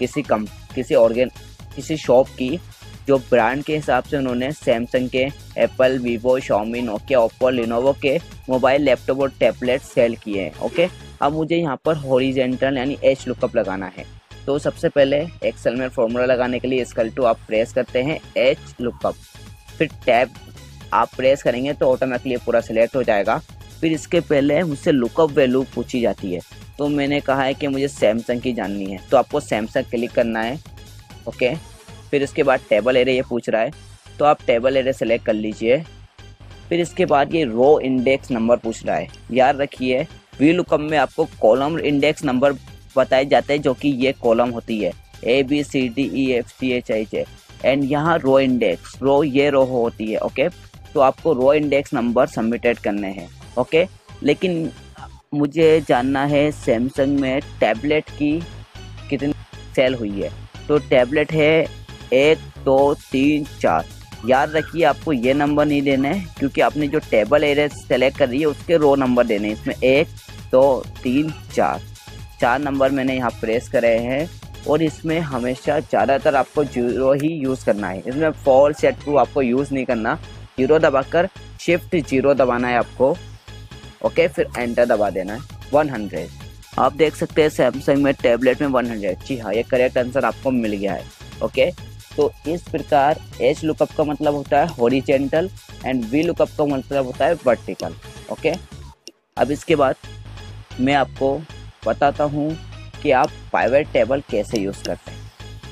किसी शॉप की, जो ब्रांड के हिसाब से उन्होंने सैमसंग के, Apple, Vivo, Xiaomi, Nokia, Oppo, Lenovo के मोबाइल, लैपटॉप और टैबलेट सेल किए हैं। ओके, अब मुझे यहाँ पर हॉरिजेंटल यानी एच लुकअप लगाना है। तो सबसे पहले एक्सेल में फॉर्मूला लगाने के लिए इक्वल टू आप प्रेस करते हैं एच लुकअप, फिर टैब आप प्रेस करेंगे तो ऑटोमेटिकली पूरा सिलेक्ट हो जाएगा। फिर इसके पहले मुझसे लुकअप वैल्यू पूछी जाती है, तो मैंने कहा है कि मुझे सैमसंग की जाननी है, तो आपको सैमसंग क्लिक करना है। ओके, फिर इसके बाद टेबल एरे ये पूछ रहा है, तो आप टेबल एरे सेलेक्ट कर लीजिए। फिर इसके बाद ये रो इंडेक्स नंबर पूछ रहा है। याद रखिए वी लुकअप में आपको कॉलम इंडेक्स नंबर बताए जाते हैं, जो कि ये कॉलम होती है ABCDEFGHIJ, एंड यहाँ रो इंडेक्स, रो ये रो होती है। ओके, तो आपको रो इंडेक्स नंबर सबमिटेड करने हैं। ओके, लेकिन मुझे जानना है सैमसंग में टैबलेट की कितनी सेल हुई है। तो टैबलेट है 1 2 3 4। याद रखिए आपको ये नंबर नहीं देना है, क्योंकि आपने जो टेबल एरे सेलेक्ट कर रही है उसके रो नंबर देने हैं। इसमें 1 2 3 4 नंबर मैंने यहाँ प्रेस करे हैं, और इसमें हमेशा ज़्यादातर आपको 0 ही यूज़ करना है। इसमें फॉल्स या ट्रू आपको यूज़ नहीं करना। 0 दबाकर शिफ्ट 0 दबाना है आपको। ओके, फिर एंटर दबा देना है। 100 आप देख सकते हैं सैमसंग में टैबलेट में 100। जी हाँ, ये करेक्ट आंसर आपको मिल गया है। ओके, तो इस प्रकार एच लुकअप का मतलब होता है हॉरिजेंटल एंड वी लुकअप का मतलब होता है वर्टिकल। ओके, अब इसके बाद मैं आपको बताता हूँ कि आप पाइवट टेबल कैसे यूज़ करते हैं।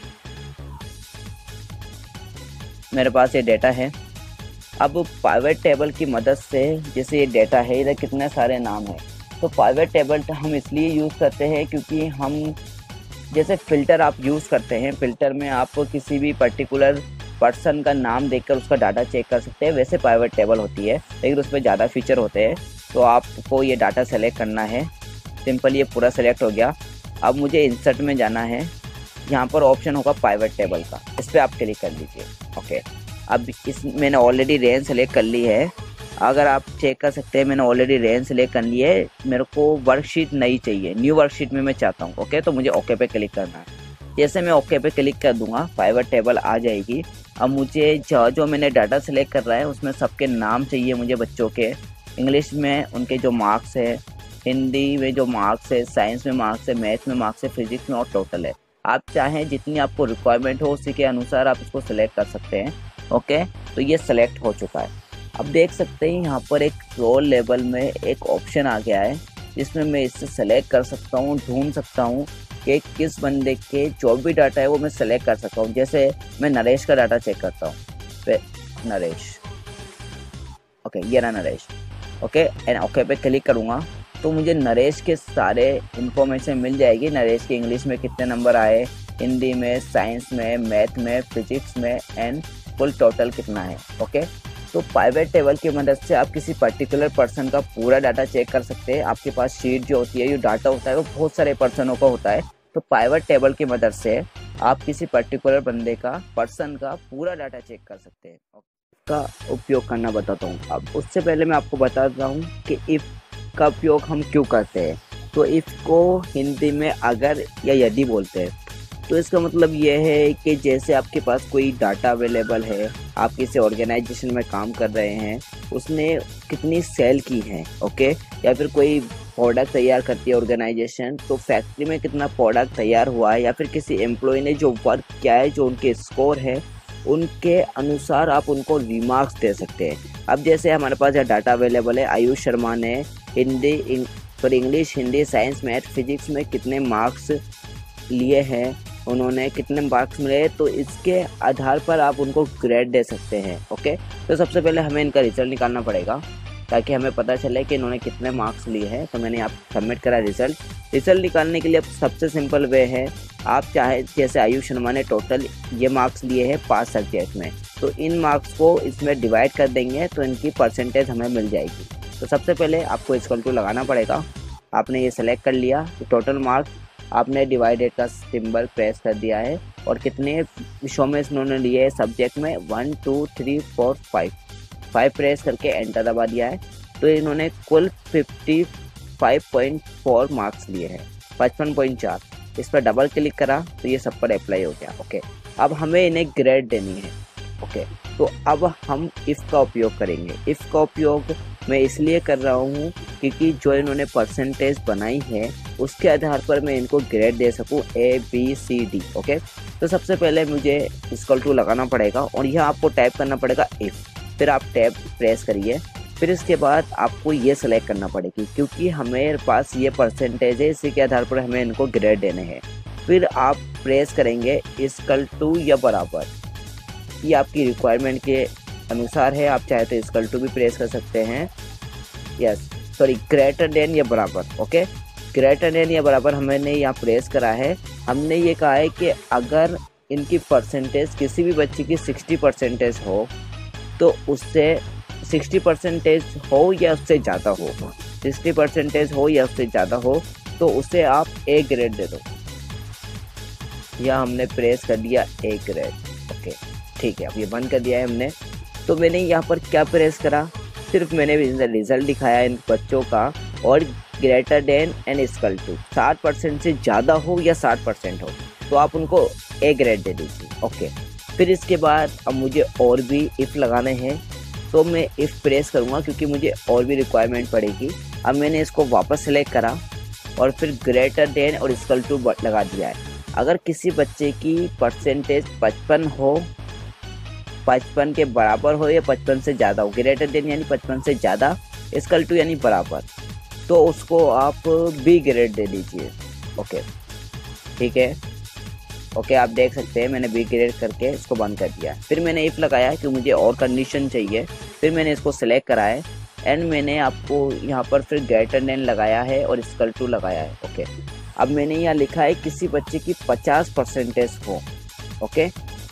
मेरे पास ये डेटा है। अब पाइवट टेबल की मदद से, जैसे ये डेटा है, इधर कितने सारे नाम हैं, तो पाइवट टेबल हम इसलिए यूज़ करते हैं क्योंकि हम जैसे फ़िल्टर आप यूज़ करते हैं, फ़िल्टर में आप किसी भी पर्टिकुलर पर्सन का नाम देखकर उसका डाटा चेक कर सकते हैं, वैसे पाइवट टेबल होती है, लेकिन उसमें ज़्यादा फीचर होते हैं। तो आपको ये डाटा सेलेक्ट करना है। सिंपल, ये पूरा सेलेक्ट हो गया। अब मुझे इंसर्ट में जाना है। यहाँ पर ऑप्शन होगा पाइवट टेबल का, इस पर आप क्लिक कर लीजिए। ओके, अब मैंने ऑलरेडी रेंज सेलेक्ट कर ली है। अगर आप चेक कर सकते हैं मैंने ऑलरेडी रेंज सेलेक्ट कर ली है। मेरे को वर्कशीट नहीं चाहिए, न्यू वर्कशीट में मैं चाहता हूँ। ओके, तो मुझे ओके पे क्लिक करना है। जैसे मैं ओके पे क्लिक कर दूंगा पाइवट टेबल आ जाएगी। अब मुझे जो मैंने डाटा सेलेक्ट कर रहा है उसमें सबके नाम चाहिए मुझे, बच्चों के, इंग्लिश में उनके जो मार्क्स है, हिंदी में जो मार्क्स है, साइंस में मार्क्स है, मैथ में मार्क्स है, फिजिक्स में और टोटल है। आप चाहें जितनी आपको रिक्वायरमेंट हो उसी के अनुसार आप इसको सेलेक्ट कर सकते हैं। ओके, तो ये सेलेक्ट हो चुका है। अब देख सकते हैं यहाँ पर एक रोल लेवल में एक ऑप्शन आ गया है, जिसमें मैं इससे सेलेक्ट कर सकता हूँ, ढूंढ सकता हूँ कि किस बंदे के जो भी डाटा है वो मैं सेलेक्ट कर सकता हूँ। जैसे मैं नरेश का डाटा चेक करता हूँ, नरेश। ओके, ये रहा नरेश। ओके, एंड ओके पे क्लिक करूँगा तो मुझे नरेश के सारे इन्फॉर्मेशन मिल जाएगी। नरेश के इंग्लिश में कितने नंबर आए, हिंदी में, साइंस में, मैथ में, फिजिक्स में, एंड फुल टोटल कितना है। ओके, तो पाइवट टेबल की मदद से आप किसी पर्टिकुलर पर्सन का पूरा डाटा चेक कर सकते हैं। आपके पास शीट जो होती है, जो डाटा होता है वो बहुत सारे पर्सनों का होता है, तो पाइवट टेबल की मदद से आप किसी पर्टिकुलर बंदे का, पर्सन का पूरा डाटा चेक कर सकते हैं। का उपयोग करना बताता हूँ। अब उससे पहले मैं आपको बताता हूँ कि इफ़ का उपयोग हम क्यों करते हैं। तो इफ़ को हिंदी में अगर या यदि बोलते हैं। तो इसका मतलब ये है कि जैसे आपके पास कोई डाटा अवेलेबल है, आप किसी ऑर्गेनाइजेशन में काम कर रहे हैं, उसने कितनी सेल की है, ओके, या फिर कोई प्रोडक्ट तैयार करती है ऑर्गेनाइजेशन, तो फैक्ट्री में कितना प्रोडक्ट तैयार हुआ है, या फिर किसी एम्प्लॉय ने जो वर्क किया है, जो उनके स्कोर है, उनके अनुसार आप उनको रिमार्क्स दे सकते हैं। अब जैसे हमारे पास यह डाटा अवेलेबल है, आयुष शर्मा ने English, Hindi, science, math, physics में कितने मार्क्स लिए हैं, उन्होंने कितने मार्क्स मिले, तो इसके आधार पर आप उनको ग्रेड दे सकते हैं। ओके, तो सबसे पहले हमें इनका रिजल्ट निकालना पड़ेगा ताकि हमें पता चले कि इन्होंने कितने मार्क्स लिए हैं। तो मैंने यहाँ सबमिट करा रिजल्ट निकालने के लिए सबसे सिंपल वे है, आप चाहे जैसे आयुष शर्मा ने टोटल ये मार्क्स लिए हैं 5 सब्जेक्ट में, तो इन मार्क्स को इसमें डिवाइड कर देंगे तो इनकी परसेंटेज हमें मिल जाएगी। तो सबसे पहले आपको इक्वल टू लगाना पड़ेगा। आपने ये सेलेक्ट कर लिया, तो टोटल मार्क्स आपने डिवाइडेड का सिंबल प्रेस कर दिया है, और कितने विषयों में इन्होंने लिए है सब्जेक्ट में 1 2 3 4 5 प्रेस करके एंटर दबा दिया है। तो इन्होंने कुल 55.4 मार्क्स लिए हैं, 55.4। इस पर डबल क्लिक करा तो ये सब पर अप्लाई हो गया। ओके, अब हमें इन्हें ग्रेड देनी है। ओके, तो अब हम इफ़ का उपयोग करेंगे। इफ़ का उपयोग मैं इसलिए कर रहा हूँ क्योंकि जो इन्होंने परसेंटेज बनाई है उसके आधार पर मैं इनको ग्रेड दे सकूँ ABCD। ओके, तो सबसे पहले मुझे इक्वल टू लगाना पड़ेगा, और यह आपको टाइप करना पड़ेगा इफ़, फिर आप टैब प्रेस करिए। फिर इसके बाद आपको ये सेलेक्ट करना पड़ेगी, क्योंकि हमारे पास ये परसेंटेज है, इसी के आधार पर हमें इनको ग्रेड देने हैं। फिर आप प्रेस करेंगे इक्वल टू या बराबर। ये आपकी रिक्वायरमेंट के अनुसार है, आप चाहे तो इक्वल टू भी प्रेस कर सकते हैं, यस सॉरी ग्रेटर देन या बराबर। ओके, ग्रेटर देन या बराबर हमने यहाँ प्रेस करा है। हमने ये कहा है कि अगर इनकी परसेंटेज किसी भी बच्चे की 60% हो तो उससे 60% हो या उससे ज़्यादा हो, 60% हो या उससे ज़्यादा हो तो उसे आप ए ग्रेड दे दो। या हमने प्रेस कर दिया ए ग्रेड। ओके ठीक है, अब ये बंद कर दिया है हमने। तो मैंने यहाँ पर क्या प्रेस करा, सिर्फ मैंने रिजल्ट दिखाया इन बच्चों का, और greater than and equal to 60% से ज़्यादा हो या 60% हो तो आप उनको ए ग्रेड दे दीजिए। ओके, फिर इसके बाद अब मुझे और भी इफ़ लगाने हैं, तो मैं इफ़ प्रेस करूँगा क्योंकि मुझे और भी रिक्वायरमेंट पड़ेगी। अब मैंने इसको वापस सेलेक्ट करा और फिर ग्रेटर देन और इक्वल टू लगा दिया है। अगर किसी बच्चे की परसेंटेज 55 हो, 55 के बराबर हो या 55 से ज़्यादा हो, ग्रेटर देन यानी 55 से ज़्यादा, इक्वल टू यानी बराबर, तो उसको आप बी ग्रेड दे दीजिए। ओके ठीक है, ओके आप देख सकते हैं मैंने बी ग्रेड करके इसको बंद कर दिया। फिर मैंने इफ़ लगाया कि मुझे और कंडीशन चाहिए, फिर मैंने इसको सेलेक्ट करा है एंड मैंने आपको यहाँ पर फिर ग्रेटर देन लगाया है और इक्वल टू लगाया है। ओके, अब मैंने यहाँ लिखा है किसी बच्चे की 50% हो। ओके,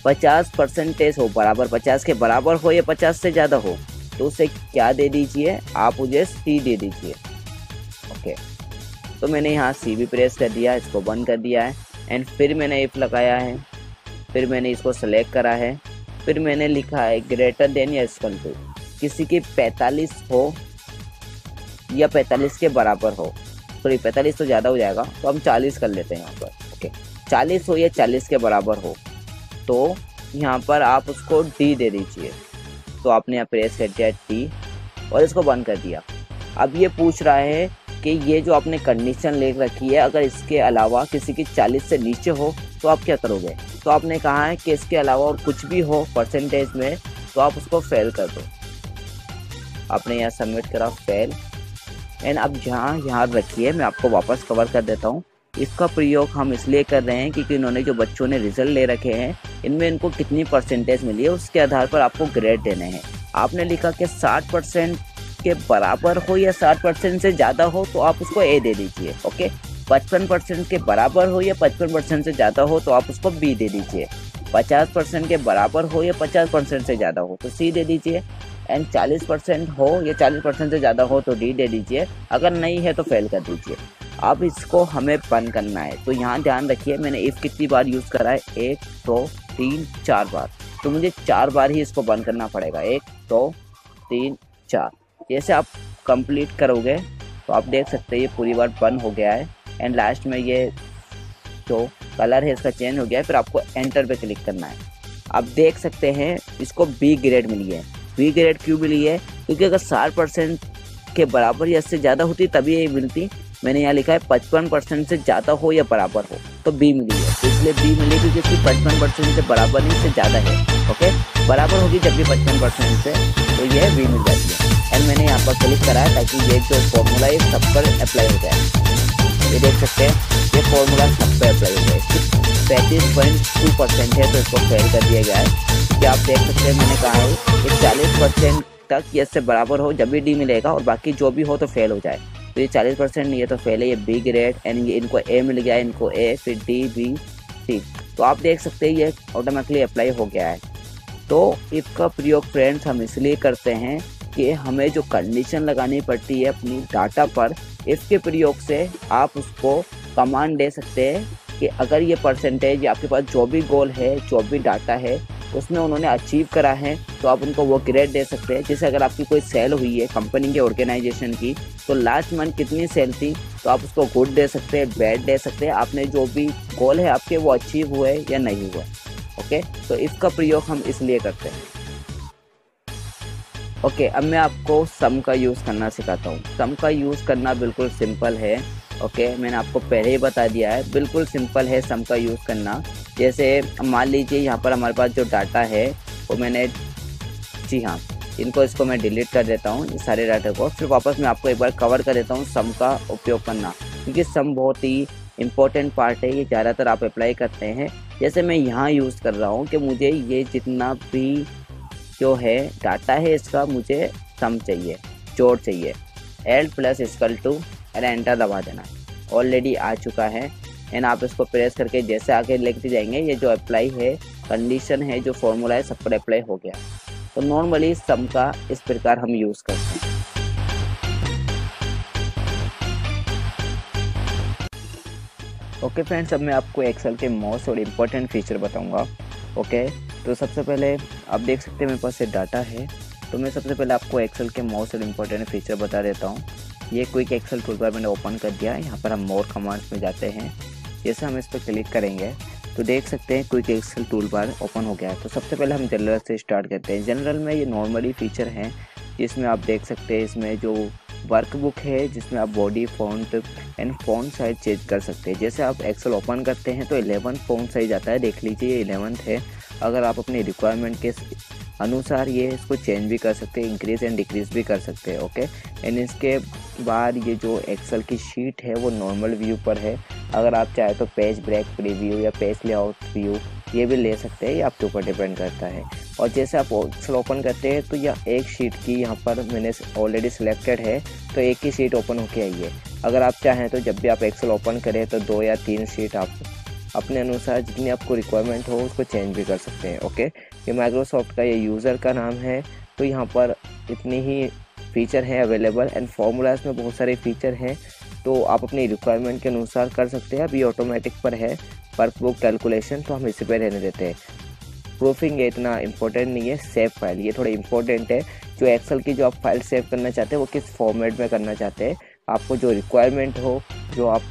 50% हो, बराबर 50 के बराबर हो या 50 से ज़्यादा हो, तो उसे क्या दे दीजिए आप, मुझे सी दे दीजिए। ओके, तो मैंने यहाँ सी भी प्रेस कर दिया, इसको बंद कर दिया है एंड फिर मैंने इफ़ लगाया है, फिर मैंने इसको सेलेक्ट करा है, फिर मैंने लिखा है ग्रेटर देन या इक्वल टू किसी की 45 हो या 45 के बराबर हो, सॉरी 45 तो ज़्यादा हो जाएगा तो हम 40 कर लेते हैं यहाँ पर। ओके, 40 हो या 40 के बराबर हो तो यहाँ पर आप उसको डी दे दीजिए। तो आपने यहाँ प्रेस कर दिया डी और इसको बंद कर दिया। अब ये पूछ रहा है कि ये जो आपने कंडीशन ले रखी है, अगर इसके अलावा किसी की 40 से नीचे हो तो आप क्या करोगे, तो आपने कहा है कि इसके अलावा और कुछ भी हो परसेंटेज में तो आप उसको फेल कर दो। आपने यहाँ सबमिट करा फेल एंड अब यहाँ रखिए, मैं आपको वापस कवर कर देता हूँ। इसका प्रयोग हम इसलिए कर रहे हैं क्योंकि इन्होंने जो बच्चों ने रिजल्ट ले रखे हैं इनमें इनको कितनी परसेंटेज मिली है उसके आधार पर आपको ग्रेड देने हैं। आपने लिखा कि 60% के बराबर हो या 60% से ज़्यादा हो तो आप उसको ए दे दीजिए। ओके, 55% के बराबर हो या 55% से ज़्यादा हो तो आप उसको बी दे दीजिए। 50% के बराबर हो या 50% से ज़्यादा हो तो सी दे दीजिए एंड 40% हो या 40% से ज़्यादा हो तो डी दे दीजिए। अगर नहीं है तो फेल कर दीजिए। अब इसको हमें बंद करना है, तो यहाँ ध्यान रखिए मैंने इफ़ कितनी बार यूज़ करा है, 1 2 3 4 बार, तो मुझे 4 बार ही इसको बंद करना पड़ेगा। 1 2 3 4 जैसे आप कंप्लीट करोगे तो आप देख सकते हैं ये पूरी बार बंद हो गया है एंड लास्ट में ये जो कलर है इसका चेंज हो गया है। फिर आपको एंटर पे क्लिक करना है। आप देख सकते हैं इसको बी ग्रेड मिली है। बी ग्रेड क्यों मिली है, क्योंकि अगर 60% के बराबर या इससे ज़्यादा होती तभी ये मिलती। मैंने यहाँ लिखा है 55% से ज़्यादा हो या बराबर हो तो बी मिली है, तो इसलिए बी मिली क्योंकि इसकी 55% से बराबर नहीं से ज़्यादा है। ओके, बराबर होगी जब भी 55% से तो ये बी मिल जाती है एंड मैंने यहाँ पर क्लिक करा है ताकि ये जो फॉर्मूला है सब पर अप्लाई हो जाए। ये देख सकते हैं ये फॉर्मूला सब पर अप्लाई हो जाए। इसकी 35.2% है तो इसको फेल कर दिया गया है क्योंकि आप देख सकते हैं मैंने कहा है कि 40% तक ये इससे बराबर हो जब भी डी मिलेगा और बाकी जो भी हो तो फेल हो जाए। तो ये 40% नहीं है तो फेल है, ये बी ग्रेड एंड ये इनको ए मिल गया, इनको ए, फिर डी बी सी। तो आप देख सकते हैं ये ऑटोमेटिकली अप्लाई हो गया है। तो इफ़ का प्रयोग फ्रेंड्स हम इसलिए करते हैं कि हमें जो कंडीशन लगानी पड़ती है अपनी डाटा पर, इफ़ के प्रयोग से आप उसको कमांड दे सकते हैं कि अगर ये परसेंटेज आपके पास जो भी गोल है, जो भी डाटा है उसमें उन्होंने अचीव करा है तो आप उनको वो ग्रेड दे सकते हैं। जैसे अगर आपकी कोई सेल हुई है कंपनी के ऑर्गेनाइजेशन की तो लास्ट मंथ कितनी सेल थी तो आप उसको गुड दे सकते हैं, बैड दे सकते हैं, आपने जो भी गोल है आपके वो अचीव हुए या नहीं हुए। ओके, तो इसका प्रयोग हम इसलिए करते हैं। ओके, अब मैं आपको सम का यूज़ करना सिखाता हूँ। सम का यूज़ करना बिल्कुल सिंपल है। ओके, मैंने आपको पहले ही बता दिया है, बिल्कुल सिंपल है सम का यूज़ करना। जैसे मान लीजिए यहाँ पर हमारे पास जो डाटा है वो मैंने, जी हाँ, इसको मैं डिलीट कर देता हूँ इस सारे डाटा को। फिर वापस मैं आपको एक बार कवर कर देता हूँ सम का उपयोग करना, क्योंकि सम बहुत ही इम्पोर्टेंट पार्ट है, ये ज़्यादातर आप अप्लाई करते हैं। जैसे मैं यहाँ यूज़ कर रहा हूँ कि मुझे ये जितना भी जो है डाटा है इसका मुझे सम चाहिए, जोड़ चाहिए। एल प्लस इक्वल टू और एंटर दबा देना। ऑलरेडी आ चुका है एंड आप इसको प्रेस करके जैसे आगे लिखते जाएंगे, ये जो अप्लाई है कंडीशन है, जो फॉर्मूला है, सब पर अप्लाई हो गया। तो नॉर्मली सम का इस प्रकार हम यूज़ करते हैं। ओके फ्रेंड्स, अब मैं आपको एक्सेल के मोस्ट और इम्पोर्टेंट फीचर बताऊंगा। ओके, तो सबसे पहले आप देख सकते हैं मेरे पास ये डाटा है। तो मैं सबसे पहले आपको एक्सेल के मोस्ट और इम्पोर्टेंट फीचर बता देता हूँ। ये क्विक एक्सेल टूलबार मैंने ओपन कर दिया है। यहाँ पर हम मोर कमांड्स में जाते हैं। जैसे हम इस पर क्लिक करेंगे तो देख सकते हैं क्विक एक्सेल टूलबार ओपन हो गया है। तो सबसे पहले हम जनरल से स्टार्ट करते हैं। जनरल में ये नॉर्मली फीचर हैं जिसमें आप देख सकते हैं इसमें जो वर्कबुक है जिसमें आप body font and font size change कर सकते हैं। जैसे आप एक्सेल ओपन करते हैं तो 11 फॉन्ट साइज आता है, देख लीजिए ये 11 है। अगर आप अपनी रिक्वायरमेंट के अनुसार ये इसको चेंज भी कर सकते हैं, इंक्रीज एंड डिक्रीज भी कर सकते हैं। ओके, एंड इसके बाद ये जो एक्सेल की शीट है वो नॉर्मल व्यू पर है। अगर आप चाहे तो पेज ब्रेक प्रीव्यू या पेज लेआउट व्यू ये भी ले सकते हैं, ये आपके ऊपर डिपेंड करता है। और जैसे आप एक्सेल ओपन करते हैं तो यह एक शीट की यहाँ पर मैंने ऑलरेडी सिलेक्टेड है तो एक ही शीट ओपन होके आई है। अगर आप चाहें तो जब भी आप एक्सेल ओपन करें तो 2 या 3 शीट आप अपने अनुसार जितनी आपको रिक्वायरमेंट हो उसको चेंज भी कर सकते हैं। ओके, ये माइक्रोसॉफ्ट का ये यूज़र का नाम है। तो यहाँ पर इतनी ही फीचर है अवेलेबल एंड फॉर्मूलाज में बहुत सारे फीचर हैं तो आप अपनी रिक्वायरमेंट के अनुसार कर सकते हैं। अभी ऑटोमेटिक पर है वर्कबुक कैलकुलेशन, तो हम इसी पर रहने देते हैं। प्रूफिंग ये इतना इंपॉर्टेंट नहीं है। सेव फाइल ये थोड़ा इंपॉर्टेंट है। जो एक्सेल की जो आप फाइल सेव करना चाहते हैं वो किस फॉर्मेट में करना चाहते हैं, आपको जो रिक्वायरमेंट हो, जो आप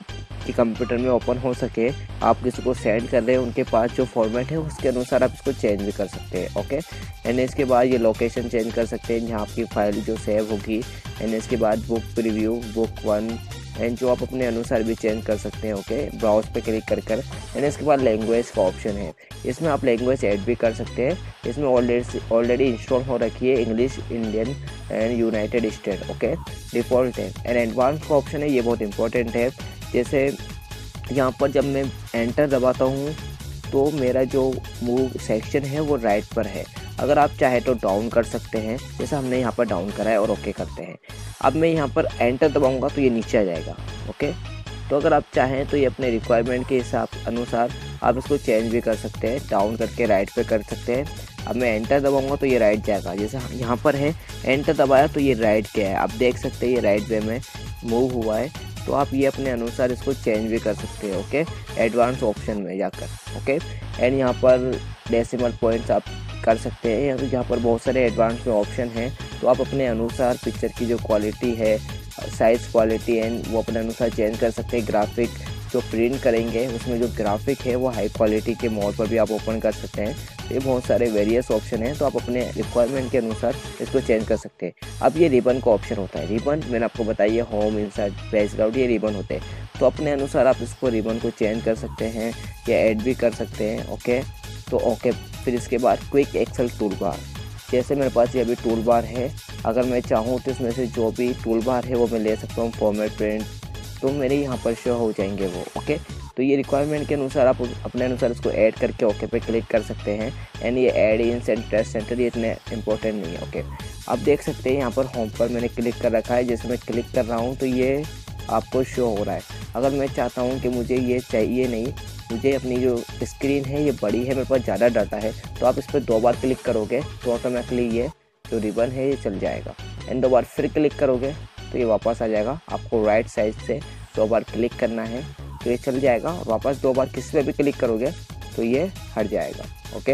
कि कंप्यूटर में ओपन हो सके, आप किसी को सेंड कर रहे हैं उनके पास जो फॉर्मेट है उसके अनुसार आप इसको चेंज भी कर सकते हैं। ओके, एंड इसके बाद ये लोकेशन चेंज कर सकते हैं जहाँ आपकी फाइल जो सेव होगी। एंड इसके बाद बुक प्रीव्यू, बुक 1 एंड जो आप अपने अनुसार भी चेंज कर सकते हैं। ओके, ब्राउज पे क्लिक कर एंड इसके बाद लैंग्वेज का ऑप्शन है, इसमें आप लैंग्वेज ऐड भी कर सकते हैं। इसमें ऑलरेडी इंस्टॉल हो रखी है English, Indian and United State. Okay, default है। एंड एडवांस का ऑप्शन है, ये बहुत इंपॉर्टेंट है। जैसे यहाँ पर जब मैं एंटर दबाता हूँ तो मेरा जो मूव सेक्शन है वो राइट पर है। अगर आप चाहे तो डाउन कर सकते हैं, जैसे हमने यहाँ पर डाउन करा है और ओके करते हैं। अब मैं यहाँ पर एंटर दबाऊंगा तो ये नीचे आ जाएगा। ओके, तो अगर आप चाहें तो ये अपने रिक्वायरमेंट के हिसाब अनुसार आप इसको चेंज भी कर सकते हैं, डाउन करके राइट पे कर सकते हैं। अब मैं एंटर दबाऊंगा तो ये राइट जाएगा। जैसे यहाँ पर है एंटर दबाया तो ये राइट क्या है, आप देख सकते हैं ये राइट वे में मूव हुआ है। तो आप ये अपने अनुसार इसको चेंज भी कर सकते हैं। ओके, एडवांस ऑप्शन में जाकर। ओके, एंड यहाँ पर डेसिमल पॉइंट्स आप कर सकते हैं। यहाँ पर बहुत सारे एडवांस में ऑप्शन हैं तो आप अपने अनुसार पिक्चर की जो क्वालिटी है, साइज़ क्वालिटी एंड वो अपने अनुसार चेंज कर सकते हैं। ग्राफिक जो प्रिंट करेंगे उसमें जो ग्राफिक है वो हाई क्वालिटी के मोड पर भी आप ओपन कर सकते हैं। तो ये बहुत सारे वेरियस ऑप्शन हैं तो आप अपने रिक्वायरमेंट के अनुसार इसको चेंज कर सकते हैं। अब ये रिबन का ऑप्शन होता है। रिबन मैंने आपको बताया होम, इनसाइड, बैकग्राउंड, ये रिबन होते हैं। तो अपने अनुसार आप इसको रिबन को चेंज कर सकते हैं या ऐड भी कर सकते हैं। ओके, तो ओके, फिर इसके बाद क्विक एक्सेल टूल बार। जैसे मेरे पास ये अभी टूल बार है, अगर मैं चाहूँ तो इसमें से जो भी टूल बार है वो मैं ले सकता हूँ। फॉर्मेट, प्रिंट, तो मेरे यहाँ पर शो हो जाएंगे वो। ओके, तो ये रिक्वायरमेंट के अनुसार आप अपने अनुसार इसको ऐड करके ओके पे क्लिक कर सकते हैं। एंड ये ऐड इन टेस्ट सेंटर ये इतने इंपॉर्टेंट नहीं है। ओके, आप देख सकते हैं यहाँ पर होम पर मैंने क्लिक कर रखा है। जैसे मैं क्लिक कर रहा हूँ तो ये आपको शो हो रहा है। अगर मैं चाहता हूँ कि मुझे ये चाहिए नहीं, मुझे अपनी जो स्क्रीन है ये बड़ी है, मेरे पास ज़्यादा डाटा है, तो आप इस पर 2 बार क्लिक करोगे तो ऑटोमेटिकली ये जो रिबन है ये चल जाएगा। एंड 2 बार फिर क्लिक करोगे तो ये वापस आ जाएगा। आपको राइट साइड से 2 बार क्लिक करना है तो ये चल जाएगा। और वापस 2 बार किसी पे भी क्लिक करोगे तो ये हट जाएगा। ओके,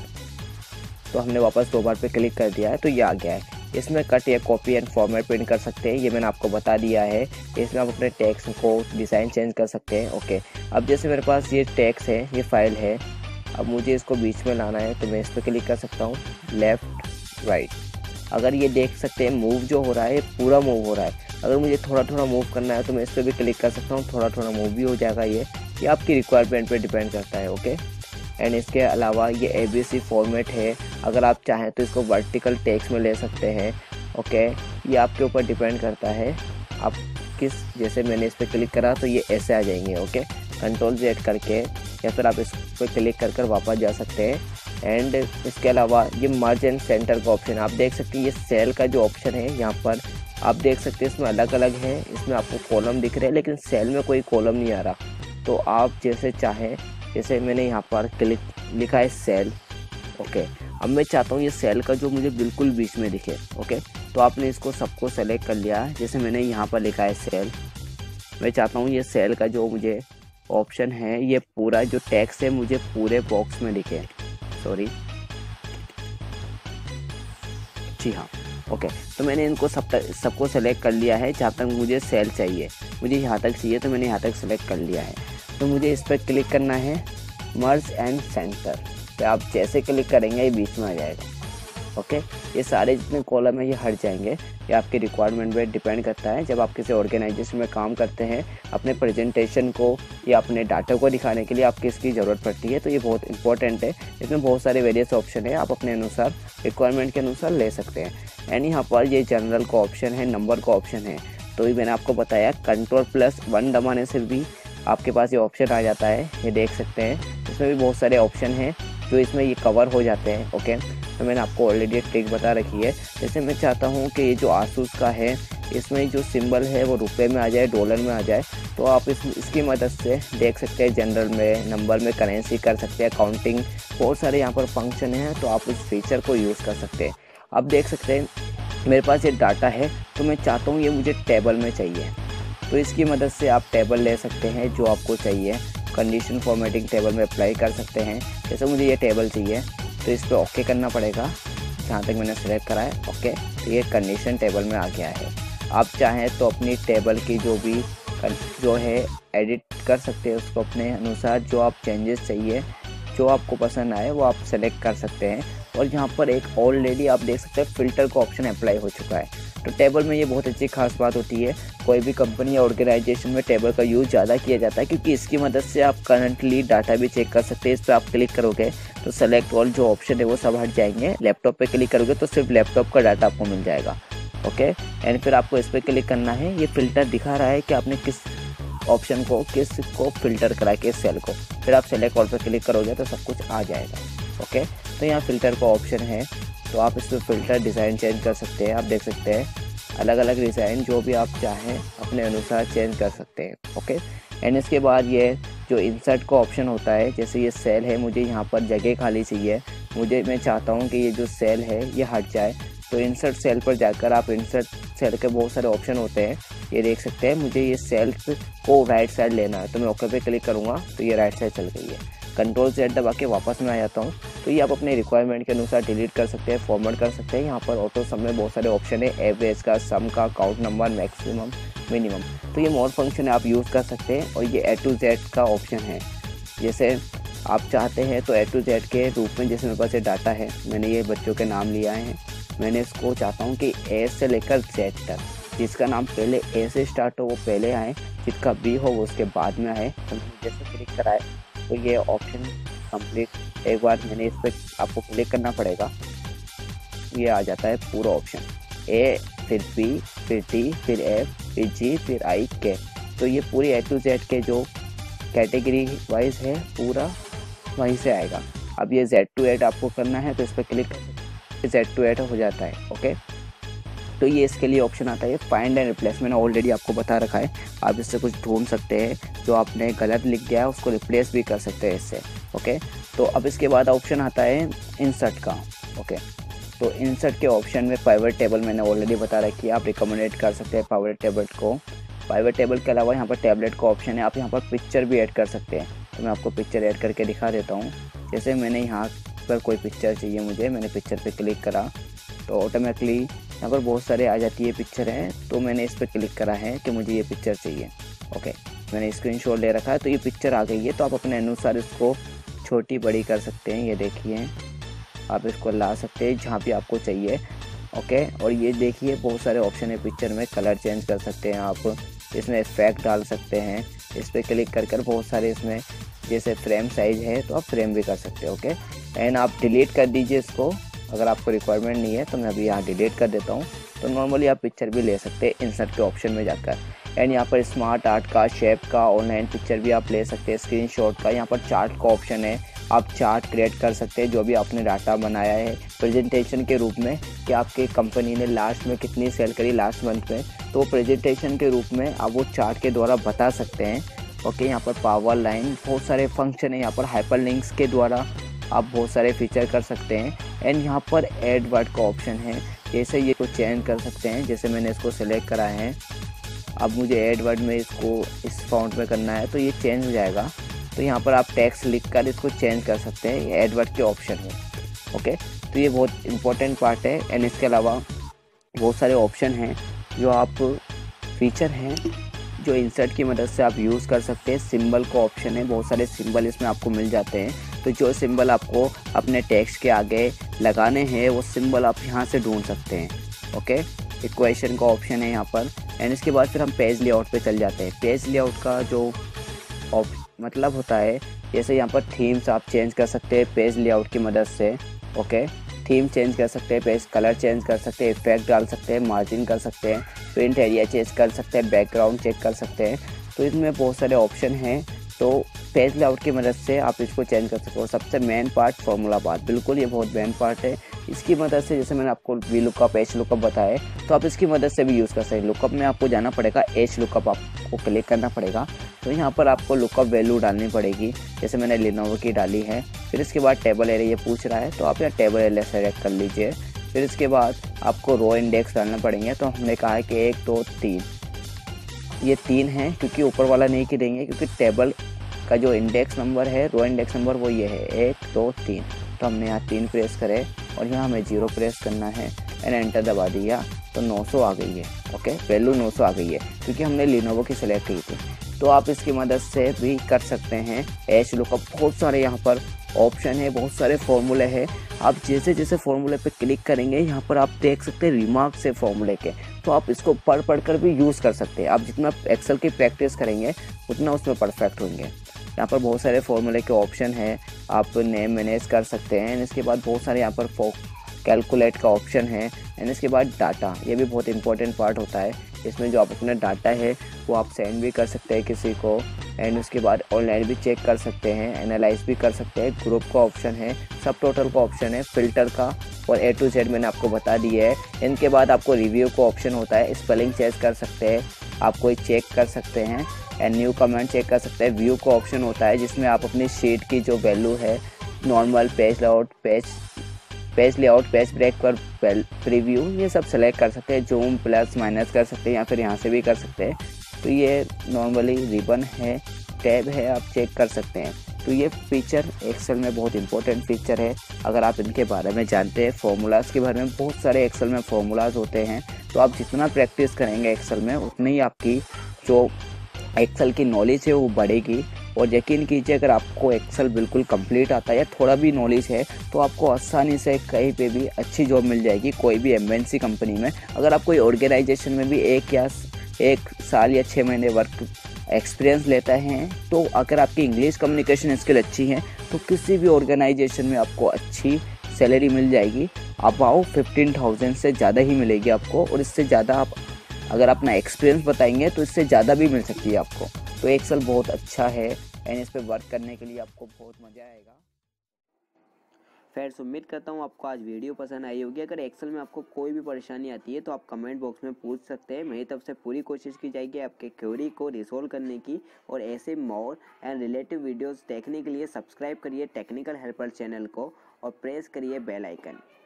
तो हमने वापस 2 बार पे क्लिक कर दिया है तो ये आ गया है। इसमें कट या कॉपी एंड फॉर्मेट प्रिंट कर सकते हैं, ये मैंने आपको बता दिया है। इसमें आप अपने टेक्स्ट को डिज़ाइन चेंज कर सकते हैं। ओके, अब जैसे मेरे पास ये टेक्स्ट है, ये फाइल है, अब मुझे इसको बीच में लाना है तो मैं इस पर क्लिक कर सकता हूँ, लेफ़्ट राइट। अगर ये देख सकते हैं मूव जो हो रहा है ये पूरा मूव हो रहा है। अगर मुझे थोड़ा थोड़ा मूव करना है तो मैं इस पर भी क्लिक कर सकता हूँ, थोड़ा थोड़ा मूव भी हो जाएगा। ये आपकी रिक्वायरमेंट पे डिपेंड करता है। ओके, एंड इसके अलावा ये ABC फॉर्मेट है, अगर आप चाहें तो इसको वर्टिकल टेक्स्ट में ले सकते हैं। ओके, ये आपके ऊपर डिपेंड करता है आप किस, जैसे मैंने इस पर क्लिक करा तो ये ऐसे आ जाएंगे। ओके, कंट्रोल Z करके या फिर आप इस पर क्लिक कर कर वापस जा सकते हैं। एंड इसके अलावा ये मर्ज एंड सेंटर का ऑप्शन आप देख सकते हैं। ये सेल का जो ऑप्शन है यहाँ पर आप देख सकते हैं, इसमें अलग अलग है, इसमें आपको कॉलम दिख रहे हैं लेकिन सेल में कोई कॉलम नहीं आ रहा। तो आप जैसे चाहें, जैसे मैंने यहाँ पर क्लिक लिखा है सेल। ओके, अब मैं चाहता हूँ ये सेल का जो मुझे बिल्कुल बीच में दिखे। ओके, तो आपने इसको सबको सेलेक्ट कर लिया। जैसे मैंने यहाँ पर लिखा है सेल, मैं चाहता हूँ ये सेल का जो मुझे ऑप्शन है ये पूरा जो टेक्स्ट है मुझे पूरे बॉक्स में दिखे। सॉरी, जी हाँ। ओके, तो मैंने इनको सबको सेलेक्ट कर लिया है। जहाँ तक मुझे सेल चाहिए, मुझे यहाँ तक चाहिए तो मैंने यहाँ तक सेलेक्ट कर लिया है। तो मुझे इस पर क्लिक करना है मर्ज एंड सेंटर। तो आप जैसे क्लिक करेंगे ये बीच में आ जाएगा। ओके, ये सारे जितने कॉलम है ये हट जाएंगे। ये आपके रिक्वायरमेंट पे डिपेंड करता है। जब आप किसी ऑर्गेनाइजेशन में काम करते हैं, अपने प्रेजेंटेशन को या अपने डाटा को दिखाने के लिए आपको इसकी ज़रूरत पड़ती है। तो ये बहुत इंपॉर्टेंट है। इसमें बहुत सारे वेरियस ऑप्शन है, आप अपने अनुसार रिक्वायरमेंट के अनुसार ले सकते हैं। एंड यहाँ पर ये जनरल का ऑप्शन है, नंबर का ऑप्शन है। तो ये मैंने आपको बताया Ctrl+1 दबाने से भी आपके पास ये ऑप्शन आ जाता है। ये देख सकते हैं, इसमें भी बहुत सारे ऑप्शन हैं जो इसमें ये कवर हो जाते हैं। ओके, तो मैंने आपको ऑलरेडी एक ट्रिक बता रखी है। जैसे मैं चाहता हूँ कि ये जो आसूस का है इसमें जो सिंबल है वो रुपए में आ जाए, डॉलर में आ जाए, तो आप इसकी मदद से देख सकते हैं। जनरल में, नंबर में करेंसी कर सकते हैं, काउंटिंग, बहुत सारे यहाँ पर फंक्शन हैं। तो आप उस फीचर को यूज़ कर सकते हैं। आप देख सकते हैं मेरे पास ये डाटा है, तो मैं चाहता हूँ ये मुझे टेबल में चाहिए। तो इसकी मदद से आप टेबल ले सकते हैं जो आपको चाहिए। कंडीशन फॉर्मेटिंग टेबल में अप्लाई कर सकते हैं। जैसे मुझे ये टेबल चाहिए तो इस पर ओके करना पड़ेगा, जहाँ तक मैंने सेलेक्ट करा है। ओके, तो ये कंडीशन टेबल में आ गया है। आप चाहें तो अपनी टेबल की जो है एडिट कर सकते हैं, उसको अपने अनुसार जो आप चेंजेस चाहिए, जो आपको पसंद आए वो आप सेलेक्ट कर सकते हैं। और यहाँ पर एक ऑलरेडी आप देख सकते हैं फ़िल्टर का ऑप्शन अप्लाई हो चुका है। तो टेबल में ये बहुत अच्छी खास बात होती है। कोई भी कंपनी या ऑर्गेनाइजेशन में टेबल का यूज़ ज़्यादा किया जाता है, क्योंकि इसकी मदद से आप करंटली डाटा भी चेक कर सकते हैं। इस पर आप क्लिक करोगे तो सेलेक्ट ऑल जो ऑप्शन है वो सब हट जाएंगे। लैपटॉप पे क्लिक करोगे तो सिर्फ लैपटॉप का डाटा आपको मिल जाएगा। ओके, एंड फिर आपको इस पर क्लिक करना है। ये फ़िल्टर दिखा रहा है कि आपने किस ऑप्शन को, किस को फ़िल्टर करा, किस सेल को। फिर आप सेलेक्ट ऑल पर क्लिक करोगे तो सब कुछ आ जाएगा। ओके, तो यहाँ फ़िल्टर का ऑप्शन है, तो आप इस पर फ़िल्टर डिज़ाइन चेंज कर सकते हैं। आप देख सकते हैं अलग अलग डिज़ाइन जो भी आप चाहें अपने अनुसार चेंज कर सकते हैं। ओके, एंड इसके बाद ये जो इंसर्ट का ऑप्शन होता है, जैसे ये सेल है, मुझे यहाँ पर जगह खाली चाहिए, मैं चाहता हूँ कि ये जो सेल है ये हट जाए। तो इंसर्ट सेल पर जाकर आप इंसर्ट सेल के बहुत सारे ऑप्शन होते हैं, ये देख सकते हैं। मुझे ये सेल को राइट साइड लेना है, तो मैं ओके पे क्लिक करूँगा तो ये राइट साइड चल गई है। Ctrl+Z दबा के वापस में आ जाता हूँ। तो ये आप अपने रिक्वायरमेंट के अनुसार डिलीट कर सकते हैं, फॉर्मेट कर सकते हैं। यहाँ पर ऑटो सम में बहुत सारे ऑप्शन है, एवरेज का, सम का, काउंट नंबर, मैक्सिमम, मिनिमम। तो ये मोर फंक्शन आप यूज़ कर सकते हैं। और ये A to Z का ऑप्शन है, जैसे आप चाहते हैं तो A to Z के रूप में, जैसे मेरे पास ये डाटा है, मैंने ये बच्चों के नाम लिए हैं, मैंने इसको चाहता हूँ कि A से लेकर Z तक, जिसका नाम पहले A से स्टार्ट हो वो पहले आए, जिसका B हो वो उसके बाद में आए। तो जैसे क्लिक कराए तो ये ऑप्शन कंप्लीट। एक बार मैंने इस पर आपको क्लिक करना पड़ेगा, ये आ जाता है पूरा ऑप्शन, A फिर B फिर D फिर F फिर G फिर I K। तो ये पूरी A to Z के जो कैटेगरी वाइज है पूरा वहीं से आएगा। अब ये Z to 8 आपको करना है तो इस पर क्लिक कर Z to 8 हो जाता है। ओके, तो ये इसके लिए ऑप्शन आता है फाइंड एंड रिप्लेस। मैंने ऑलरेडी आपको बता रखा है, आप इससे कुछ ढूंढ सकते हैं, जो आपने गलत लिख दिया है उसको रिप्लेस भी कर सकते हैं इससे। ओके, तो अब इसके बाद ऑप्शन आता है इंसर्ट का। ओके, तो इंसर्ट के ऑप्शन में पाइवट टेबल मैंने ऑलरेडी बता रखी है, आप रिकमेंडेड कर सकते हैं पाइवट टेबल को। पाइवट टेबल के अलावा यहाँ पर टैबलेट का ऑप्शन है, आप यहाँ पर पिक्चर भी ऐड कर सकते हैं। तो मैं आपको पिक्चर ऐड करके दिखा देता हूँ। जैसे मैंने यहाँ पर कोई पिक्चर चाहिए मुझे, मैंने पिक्चर पे क्लिक करा तो ऑटोमेटिकली यहाँ पर बहुत सारे आ जाती है पिक्चर हैं। तो मैंने इस पर क्लिक करा है कि मुझे ये पिक्चर चाहिए। ओके, मैंने स्क्रीनशॉट ले रखा है तो ये पिक्चर आ गई है। तो आप अपने अनुसार इसको छोटी बड़ी कर सकते हैं। ये देखिए, आप इसको ला सकते हैं जहाँ भी आपको चाहिए। ओके, और ये देखिए बहुत सारे ऑप्शन है पिक्चर में, कलर चेंज कर सकते हैं आप, इसमें इफेक्ट डाल सकते हैं। इस पर क्लिक कर कर बहुत सारे इसमें, जैसे फ्रेम साइज है तो आप फ्रेम भी कर सकते हैं। ओके, एंड आप डिलीट कर दीजिए इसको अगर आपको रिक्वायरमेंट नहीं है। तो मैं अभी यहाँ डिलीट कर देता हूँ। तो नॉर्मली आप पिक्चर भी ले सकते हैं इंसर्ट के ऑप्शन में जाकर। एंड यहाँ पर स्मार्ट आर्ट का, शेप का, ऑनलाइन पिक्चर भी आप ले सकते हैं, स्क्रीनशॉट का। यहाँ पर चार्ट का ऑप्शन है, आप चार्ट क्रिएट कर सकते हैं जो भी आपने डाटा बनाया है प्रेजेंटेशन के रूप में कि आपके कंपनी ने लास्ट में कितनी सेल करी लास्ट मंथ में, तो प्रेजेंटेशन के रूप में आप वो चार्ट के द्वारा बता सकते हैं। ओके, यहाँ पर पावर लाइन, बहुत सारे फंक्शन है। यहाँ पर हाइपर लिंक्स के द्वारा आप बहुत सारे फीचर कर सकते हैं। एंड यहाँ पर ऐड वर्ड का ऑप्शन है, जैसे ये को चेंज कर सकते हैं। जैसे मैंने इसको सेलेक्ट कराया है, अब मुझे ऐड वर्ड में इसको इस फॉन्ट में करना है तो ये चेंज हो जाएगा। तो यहाँ पर आप टेक्स्ट लिखकर इसको चेंज कर सकते हैं, ये ऐड वर्ड के ऑप्शन है। ओके, तो ये बहुत इंपॉर्टेंट पार्ट है। एंड इसके अलावा बहुत सारे ऑप्शन हैं जो आप फीचर हैं जो इंसर्ट की मदद से आप यूज़ कर सकते हैं। सिंबल का ऑप्शन है, बहुत सारे सिंबल इसमें आपको मिल जाते हैं। तो जो सिंबल आपको अपने टेक्स्ट के आगे लगाने हैं वो सिंबल आप यहाँ से ढूंढ सकते हैं। ओके, इक्वेशन का ऑप्शन है यहाँ पर। एंड इसके बाद फिर हम पेज लेआउट पे चल जाते हैं। पेज लेआउट का जो मतलब होता है, जैसे यहाँ पर थीम्स आप चेंज कर सकते हैं पेज लेआउट की मदद से। ओके, थीम चेंज कर सकते हैं, पेज कलर चेंज कर सकते हैं, इफेक्ट डाल सकते हैं, मार्जिन कर सकते हैं, प्रिंट एरिया चेंज कर सकते हैं, बैकग्राउंड चेक कर सकते हैं। तो इसमें बहुत सारे ऑप्शन हैं, तो पेज लेआउट की मदद से आप इसको चेंज कर सकते हो। सबसे मेन पार्ट फॉर्मूला पार्ट, बिल्कुल ये बहुत मेन पार्ट है। इसकी मदद से जैसे मैंने आपको वी लुकअप, एच लुकअप बताया, तो आप इसकी मदद से भी यूज़ कर सकते हैं। लुकअप में आपको जाना पड़ेगा, एच लुकअप आपको क्लिक करना पड़ेगा। तो यहाँ पर आपको लुकअप वैल्यू डालनी पड़ेगी, जैसे मैंने लेनोवो की डाली है। फिर इसके बाद टेबल एरिया ये पूछ रहा है, तो आप यहाँ टेबल एरिया सेलेक्ट कर लीजिए। फिर इसके बाद आपको रो इंडेक्स डालना पड़ेंगे। तो हमने कहा है कि 1 2 3, ये 3 है क्योंकि ऊपर वाला नहीं गिरेंगे, क्योंकि टेबल का जो इंडेक्स नंबर है, रो इंडेक्स नंबर वो ये है 1 2 3। तो हमने यहाँ 3 प्रेस करे और यहाँ हमें 0 प्रेस करना है एंड एंटर दबा दिया, तो 900 आ गई है। ओके, वैल्यू 900 आ गई है क्योंकि हमने लेनोवो की सिलेक्ट की थी। तो आप इसकी मदद से भी कर सकते हैं एच लुकअप। बहुत सारे यहाँ पर ऑप्शन है, बहुत सारे फॉर्मूले हैं। आप जैसे जैसे फॉर्मूले पे क्लिक करेंगे यहाँ पर आप देख सकते हैं रिमार्क्स है फॉर्मूले के, तो आप इसको पढ़ कर भी यूज़ कर सकते हैं। आप जितना एक्सेल की प्रैक्टिस करेंगे उतना उसमें परफेक्ट होंगे। यहाँ पर बहुत सारे फॉर्मूले के ऑप्शन है, आप नेम मैनेज कर सकते हैं। इसके बाद बहुत सारे यहाँ पर कैलकुलेट का ऑप्शन है। एंड इसके बाद डाटा, ये भी बहुत इंपॉर्टेंट पार्ट होता है। इसमें जो आप अपना डाटा है वो आप सेंड भी कर सकते हैं किसी को। एंड उसके बाद ऑनलाइन भी चेक कर सकते हैं, एनालाइज भी कर सकते हैं। ग्रुप का ऑप्शन है, सब टोटल का ऑप्शन है, फिल्टर का, और A to Z मैंने आपको बता दिया है। इनके बाद आपको रिव्यू का ऑप्शन होता है, स्पेलिंग चेक कर सकते हैं, आप कोई चेक कर सकते हैं। एंड न्यू कमेंट चेक कर सकते हैं। व्यू का ऑप्शन होता है जिसमें आप अपनी शीट की जो वैल्यू है, normal, page layout, page break पर प्रीव्यू, ये सब सेलेक्ट कर सकते हैं। जूम प्लस माइनस कर सकते हैं या फिर यहाँ से भी कर सकते हैं। तो ये नॉर्मली रिबन है, टैब है, आप चेक कर सकते हैं। तो ये फीचर एक्सेल में बहुत इंपॉर्टेंट फीचर है, अगर आप इनके बारे में जानते हैं। फॉर्मूलाज़ के बारे में बहुत सारे एक्सेल में फॉर्मूलाज होते हैं, तो आप जितना प्रैक्टिस करेंगे एक्सेल में उतनी ही आपकी जो एक्सेल की नॉलेज है वो बढ़ेगी। और यकीन कीजिए अगर आपको एक्सेल बिल्कुल कंप्लीट आता है या थोड़ा भी नॉलेज है तो आपको आसानी से कहीं पे भी अच्छी जॉब मिल जाएगी, कोई भी एमएनसी कंपनी में। अगर आप कोई ऑर्गेनाइजेशन में भी 1 साल या 6 महीने वर्क एक्सपीरियंस लेता है, तो अगर आपकी इंग्लिश कम्युनिकेशन स्किल अच्छी है तो किसी भी ऑर्गेनाइजेशन में आपको अच्छी सैलरी मिल जाएगी। अबाउ 15,000 से ज़्यादा ही मिलेगी आपको, और इससे ज़्यादा आप अगर अपना एक्सपीरियंस बताएंगे तो इससे ज़्यादा भी मिल सकती है आपको। तो एक्सेल बहुत अच्छा है एंड इस पे वर्क करने के लिए आपको बहुत मज़ा आएगा। फ्रेंड्स, उम्मीद करता हूँ आपको आज वीडियो पसंद आई होगी। अगर एक्सेल में आपको कोई भी परेशानी आती है तो आप कमेंट बॉक्स में पूछ सकते हैं। मेरी तरफ से पूरी कोशिश की जाएगी आपके क्वेरी को रिजॉल्व करने की। और ऐसे मोर एंड रिलेटिव वीडियोस देखने के लिए सब्सक्राइब करिए टेक्निकल हेल्पर चैनल को और प्रेस करिए बेल आइकन।